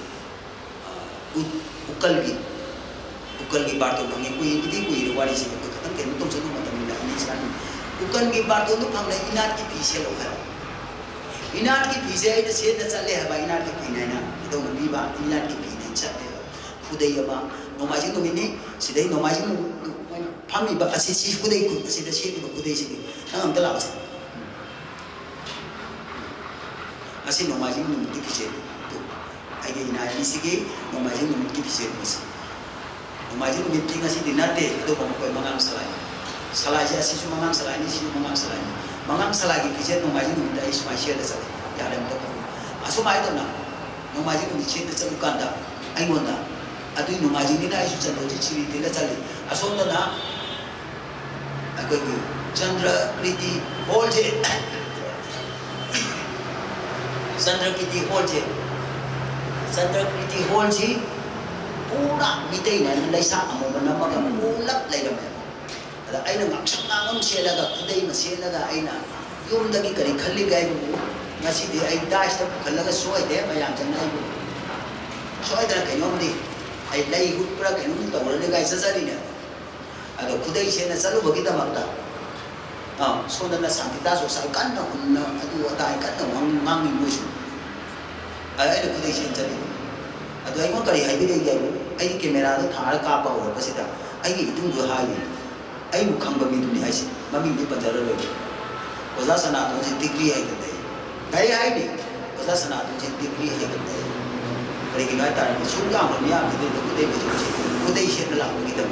ukalgi barton pangi kuire wari sih aku katakan kayak betul satu macam ini sana ukalgi barton tu panggil inat ki pise loh kan inat ki pise itu sih dah cale apa inat ki pina na itu nabi ba inat ki pina cale kudai apa nomajin tu ini sidai nomajin pami ba asisi kudai sidai sih itu kudai sih nang telah apa asih nomajin tu pise tu aja inat ni sih nomajin tu pise masih Nomajin meeting ngasih dinate itu pokoknya mangang salai. Salai aja sih cuma mangang salai ini sih mangang salai. Mangang salai kita nomajin minta isma share salai. Ya ada yang tahu. Aso mai tu na. Nomajin minta share salai kanda. Ayo na. Atu nomajin ni na isu chandra ciri tidak salai. Aso tu na. Aku itu Chandra Kriti Hall je. Chandra Kriti Hall je. Chandra Kriti Hall je. Pura mitai na laisa amo bana maga mulak laidam ada aina ngaksak ngam selaga kudai maselaga aina yum dagi kari khalli gai ngasi de ai dash ta khallaga soi de mayam janai bu soi da kainom di ai lai hut pura kainom tawrane gai sasari ne ada kudai sena salu bagi da makta so na santita so salkan na unna adu ada ai kan na mangi musu ai da kudai sen jari ಅದು ಐಮೋ ಕರಿ ಹೈಬಿರಿಗೆ I ಕ್ಯಾಮೆರಾದ ಥಾರ ಕಾಪ ಹೊರಬಸಿದ ಐಗೆ ಇದುಂದು ಹಾಯಿ ಐ ಮುಖಂಬ ಮೀದುನಿ ಹೈಸಿ ಮಮ್ಮಿಂದಿ ಪಂಜರಲೋ ಓಜಾ ಸನಾತೋಜಿ ಡಿಗ್ರಿ ಹೈಗದೆ ದೈ ಹೈನಿ ಓಜಾ ಸನಾತೋಜಿ ಡಿಗ್ರಿ ಹೈಗದೆ ಕರಿಗಿನ ತಾರಿ ಸುಂಗಾ ಮಮಿಯಾ ಬಿದೆ ಕುದೆ ಬಿಜೋಜಿ ಕುದೆ ಶೆನ ಲಾಗಿದಮ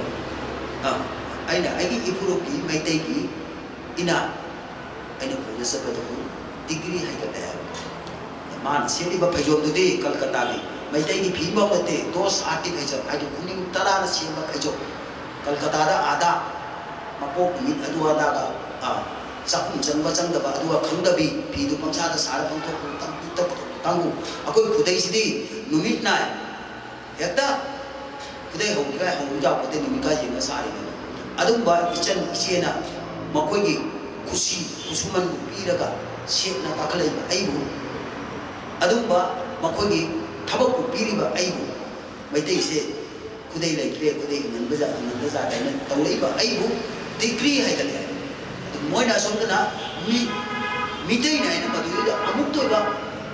ಐನ ಐಗೆ ಇಪುರೋಕಿ ಮೈತೈಗಿ ಇನಾ ಐನ ಪುಲಿಸಬದು ಡಿಗ್ರಿ ಹೈಗದೆ ಮಾನ ಸೇಲಿಬ ಪೈಜೋದುದಿ ಕಲ್ಕತ್ತಾಗಿ Maitai phimba mate dos arti bhaja adu kuning tara na simba bhajo Kolkata da ada mapok mit adu ada ga sakum jangba jangda ba adu khangda bi phidu pangsa da sara pang thok tangu akoi khudai sidi numit na yakta khudai hong ga hong ja pote numit ga jinga sari adu ba ichan ichena makoi gi kusuman piraga shek na takalai aibu adu ba makoi gi Thabo kupiri ba aibu, maitai se kudai laikre kudai nganbaza dana taulai ba aibu degree hai kali. Moi na sonda na mitai na ina madu da amuk to ba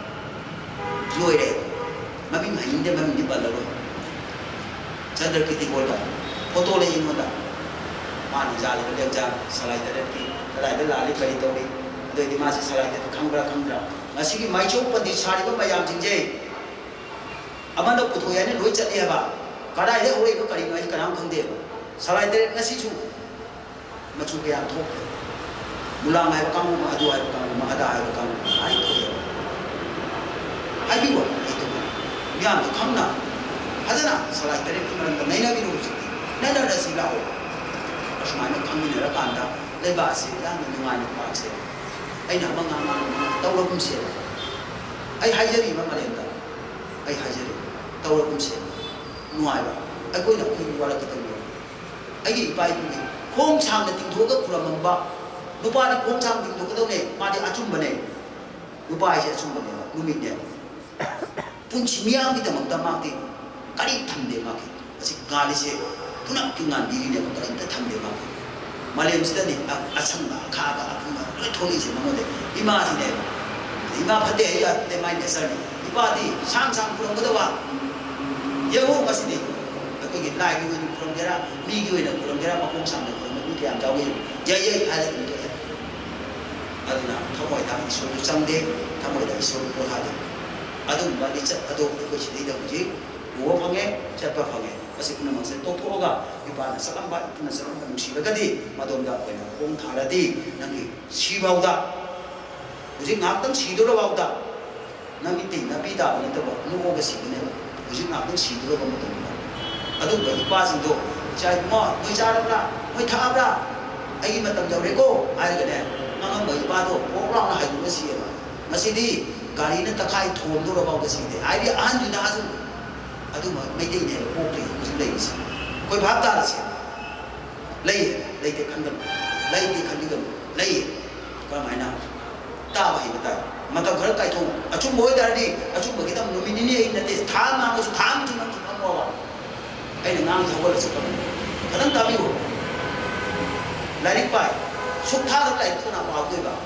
loire. Mabim hainde mabim di balalo. Chandra Kriti bolda foto le ingoda. Man jali ko deja salai da ki salai da lali kari to ni. Ado di ma se salai da khangra. Ngasi ki mai chok pandi sari ba mayam jinje. Amanda putoya ni loi chati haba kada ide hore ko kari noi kanam khande salai de ngasi chu machu ke am thok mulang hai ba kamu adu hai ba kamu ma ada hai ba kamu ai to ya ai bi wa itu miam to khamna hadana salai de ki man nei na bi ru chi nei na da si la ho asma ni khamni ne ra kan da le ba si da ni ngai ni pa se ai na ba nga taw lo kum se ai hai jari ba ma le da ai hai jari tahu kum se nuai ba ai koi na koi wala ka tahu ai gi pai ni khong chang na ting tho ka khura mam ba nupa ni khong chang ting tho ka ne ma de achum bane nupa ai se achum bane numit ne pun chi miang ki tamang ta ma ti kari tham de ma ki asi gali se puna ki ngan diri ne ka kari ta tham de ma ki malem sida ni asang ba kha ba apuna loi tholi se ma de ima ti ne ima phate ya te mai ne sar ni ipa di sang pulang ka dawa yeho masini aku gi lai gi ni pulang gera mi gi na pulang gera ma kong sang de pulang ni kiam jaw gi ye ala ni to aduna thamoi ta isu sang de thamoi da isu ko ha de adum ba di chat ado ko si dei da ji wo phange chat pa phange asi kuna ma se to thoga ipa na salam ba na salam ba nusi ba gadi madom da ko na kong thara di nangi si ba da uji ngak tang si do ba da nangi ti na bi da ni to ba nu ko ga si ne ba uji ngak tang si do ba ma to ba adum ba ipa sing do chai mo noi cha ra noi tha ra ai ma tam jau re ko ai ga ne ngang ba ipa do ko ra na hai du si ba ma si di gari na takai thom do ra ba ga si de ai di an ju na su adu ma mai dei ne ko pri uji lei si koi bhab da si lei te khan ga lei te khan ga lei ka mai na ta ba hi ba ta ma ta ghar kai thong achum boi da di achum ba ki tam no mi ni ne na te tha ma ma su tham chu na chu na mo ba ai na ngang thawal sa ka kadang ta bi ho lai pai suk tha da lai tu na ba ko ba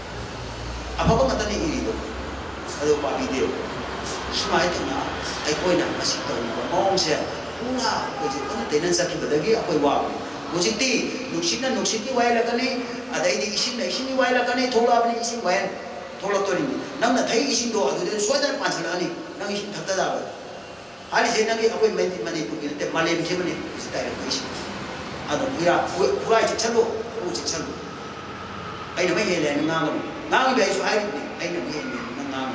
apa ba mata ni iri do adu pa bi de sumai ta na ai koi na ma si ta ni ba mong se una ko ji ko te nan sa ki ba da gi akoi wa mujiti nuksina nuksiti wai la kani adai di isin na isin ni wai la kani thola abni isin wai thola to ni nam na thai isin do adu de so da pa chala ni nang isin thakta da ba hari se nang akoi mai ti mani pu ki te malem se mani isi ta ra isin adu pura chi chalo u chi chalo ai na mai ye le ngang be so ai ni ai na mai ye ngang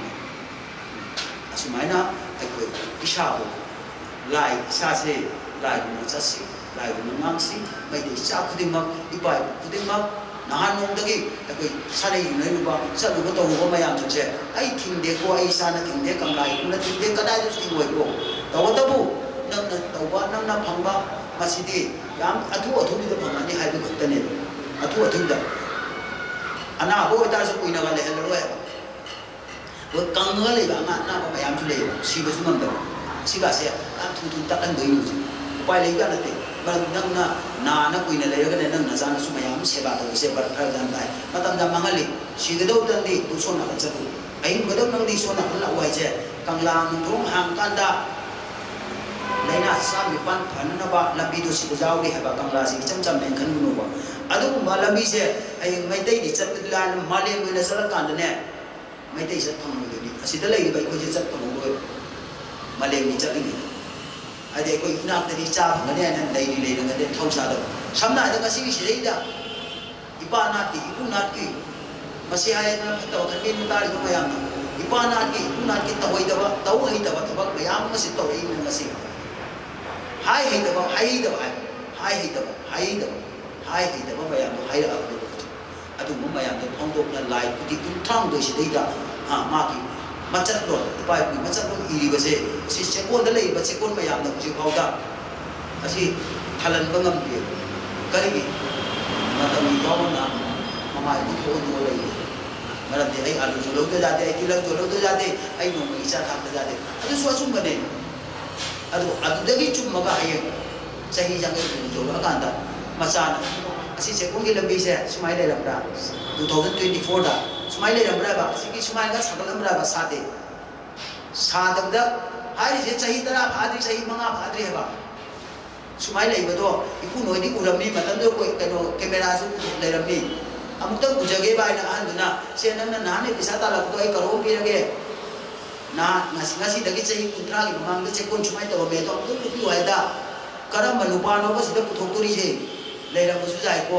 asumai na ai ko isha bo lai sa se lai mu cha se lai mu ngang si mai de cha khuding mak ipai khuding mak nahan nong dagi ai sa nei yu nei ba sa lu to ho ma yam che ai thing de ko ai sa na thing de kam lai na thing de ka dai ju thing wai ko ta bu nang na ta wa nang na phang ba ma si di yam athu ni da phang ani hai bu khut ne athu da ana ho ta su kuina ga le hel ro ya wo kang ga le ba ma na ba yam chu le si ba su nam da si ga se a thu ta kan doi nu pai le ga na te ba nang na kuina le ga ne nang na sa na su ma yam se ba to se ba thar dan dai ma tam da mangali si de do tan di tu so na ka cha ai ba do nang di so na la wai che kang lang thong hang kan da laina sa mi pan phan na ba la bi do si jaw ri ha ba kang la si cham men khan nu ba adu ma la bi se ai mai dai di chat la ma le mi na sa kan da ne mai dai sa thong ni asi da lai ba ko je chat thong do ma le mi chat ni ai dai ko ina ta ri cha phang ne nan dai ni le na de thau sa da sam na da ka si si dai da ipa na ti ipu na ki ma si ai na ta ka ke ni ta ri ma ya na ipa na ki ipu na ki ta hoi da ba tau hoi da ba ta ba ya ma si to ri ma si hai hei da ba hai da ba hai hei da ba hai da ba hai hei da ba ba ya no hai da ba adu ma ya no thong dok na lai ku ti kun thang do si dai da ha ma ki ma chat do pa pi ma chat do iri ba se si se ko da lai ba se ko ma ya no ji phau da asi thalan ba ngam pi kari ki ma ta mi ba na ma ma ku ko do lai ma ra de ai alu jo lo da ja de ai ki lang jo lo da ja de ai no mi sa thak da ja de adu so sum ba ne adu dagi chum maga aye sahi jangai jo ba kan da masana asi se ko gi lambi se sumai le lamra 2024 da sumai le lamra ba si ki sumai ga sakal lamra ba sa de sa da hari se sahi tara phadri sahi manga phadri ba sumai le ba do iku noi di uram ni matan do ko kano camera su le ramni amuk ta ujage ba na an na se na na ne bisa ta la ko ai karo bi rage na ngasi dagi chahi kuntra gi mamang de chekon chumai to me to tu tu ai da karam manupa no ba sida puthok tori se leira musu jai ko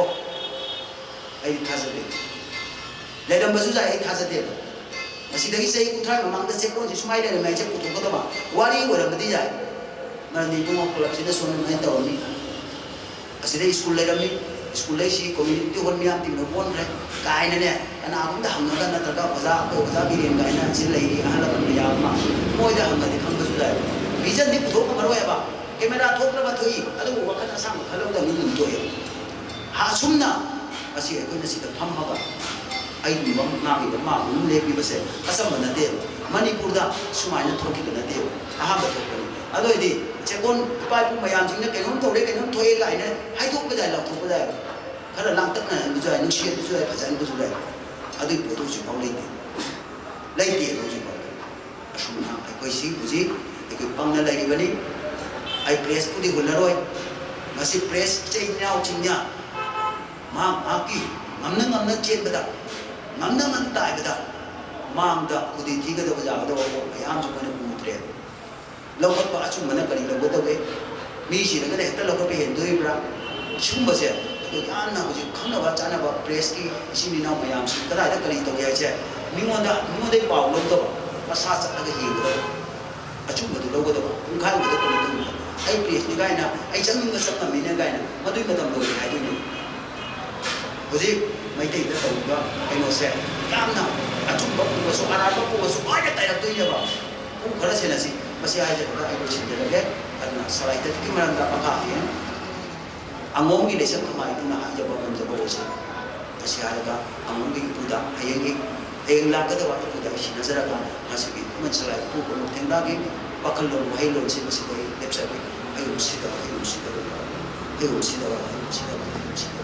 ai thasa de leira musu jai ai thasa de ngasi dagi chahi kuntra mamang de chekon chumai de me che puthok ko ba wari ko ra badi jai na ni ko ko la sida sunan mai to ni aside school leira mi school lai si community hon mi am ti no bon re kai na ne kana am da hang na ta da baza ko baza bi ren kai na sin lai ri ala ban ya ma moi da hang de khang su dai vision di putho ko maro ya ba camera thok na ba thoi adu wa kana sam khalo da ni to ya ha sumna asi ko na si da pham ha ba ai ni bam na bi ma un le bi ba se asam na de manipur da sumai na thoki na de aha ba thok ni ado di chekon pai pu mayam jing na ke nom to le ke nom thoi ga ina hai thok ba dai la thok ba dai khara lang tak na bu jai ni shi bu jai pa jan bu jai adu bu to chi pau le de lai de lo ji ba asum na ai koi si bu ji ai koi pang na lai ri ba ni ai press pu di hul na roi masi press chei nyao ching nya ma ki ngam na chen ba da ngam na man tai ba da ꯃꯥꯡꯗ ꯈꯨꯗꯤ ꯊꯤꯒꯗꯕ ꯌꯥꯒꯗꯕ ꯄꯣꯠ ꯃꯌꯥꯝꯁꯨ ꯑꯩꯈꯣꯏꯅ ꯎꯗ꯭ꯔꯦ ꯂꯧꯈꯠꯄ ꯑꯆꯨꯝꯕꯅ ꯀꯔꯤ ꯂꯧꯒꯗꯧꯒꯦ ꯃꯤ ꯁꯤꯔꯒꯅ ꯍꯦꯛꯇ ꯂꯧꯈꯠꯄ ꯍꯦꯟꯗꯣꯔꯤꯕ꯭ꯔꯥ ꯁꯨꯝꯕꯁꯦ ꯑꯩꯈꯣꯏ ꯌꯥꯝꯅ ꯍꯧꯖꯤꯛ ꯈꯪꯅꯕ ꯆꯥꯅꯕ ꯄ꯭ꯔꯦꯁꯀꯤ ꯏꯆꯤꯟ ꯏꯅꯥꯎ ꯃꯌꯥꯝꯁꯤ ꯀꯗꯥꯏꯗ ꯀꯔꯤ ꯇꯧꯒꯦ ꯍꯥꯏꯁꯦ ꯃꯤꯉꯣꯟꯗꯒꯤ ꯄꯥꯎ ꯂꯧꯗꯕ ꯃꯁꯥ ꯆꯠꯂꯒ ꯌꯦꯡꯒꯗꯕ ꯑꯆꯨꯝꯕꯗꯨ ꯂꯧꯒꯗꯕ ꯄꯨꯡꯈꯥꯏꯕꯗ ꯀꯔꯤ ꯇꯧꯒꯦ ꯑꯩ ꯄ꯭ꯔꯦꯁꯅꯤ ꯀꯥꯏꯅ ꯑꯩ ꯆꯪꯅꯤꯡꯕ ꯆꯠ ꯉꯝꯃꯤꯅꯦ ꯀꯥꯏꯅ ꯃꯗꯨꯒꯤ ꯃꯇꯝ ꯂꯣꯏꯔꯦ ꯍꯥꯏꯗꯣꯏꯅꯤ ꯍꯧꯖꯤꯛ ꯃꯩꯇꯩꯗ ꯇꯧꯔꯤꯕ ꯀꯩꯅꯣꯁꯦ ꯌꯥꯝꯅ ꯑꯆꯨꯝꯕ ꯄꯨꯕꯁꯨ ꯑꯔꯥꯟꯕ ꯄꯨꯕꯁꯨ ꯂꯣꯏꯅ ꯇꯩꯔꯛꯇꯣꯏꯅꯦꯕ ꯄꯨꯡ ꯈꯔ ꯁꯦꯟꯅꯁꯤ ꯃꯁꯤ ꯍꯥꯏꯖꯔꯒ ꯑꯩ ꯂꯣꯏꯁꯤꯟꯖꯔꯒꯦ ꯑꯗꯨꯅ ꯁꯂꯥꯏꯇꯠꯀꯤ ꯃꯔꯝꯗ ꯃꯈꯥ ꯍꯌꯦꯡ ꯑꯉꯣꯝꯒꯤ ꯂꯩꯁꯛ ꯈꯃꯥꯏꯗꯨꯅ ꯍꯥꯏꯖꯕ ꯉꯝꯖꯕ ꯑꯣꯏꯁꯦ ꯃꯁꯤ ꯍꯥꯏꯔꯒ ꯑꯉꯣꯝꯒꯤ ꯏꯄꯨꯗ ꯍꯌꯦꯡ ꯂꯥꯛꯀꯗꯕ ꯏꯄꯨꯗ ꯑꯩ ꯁꯤꯟꯅꯖꯔꯒ ꯉꯁꯤꯒꯤ ꯈꯨꯃꯟ ꯁꯂꯥꯏ ꯄꯨꯕ ꯅꯣꯡꯊꯦꯡꯗꯥꯒꯤ ꯋꯥꯈꯜꯂꯣꯟ ꯋꯥꯍꯩꯂꯣꯟꯁꯤ ꯃꯁꯤꯗ ꯑꯩ ꯂꯦꯞꯆꯔꯤ ꯍꯌꯣꯝꯁꯤꯗ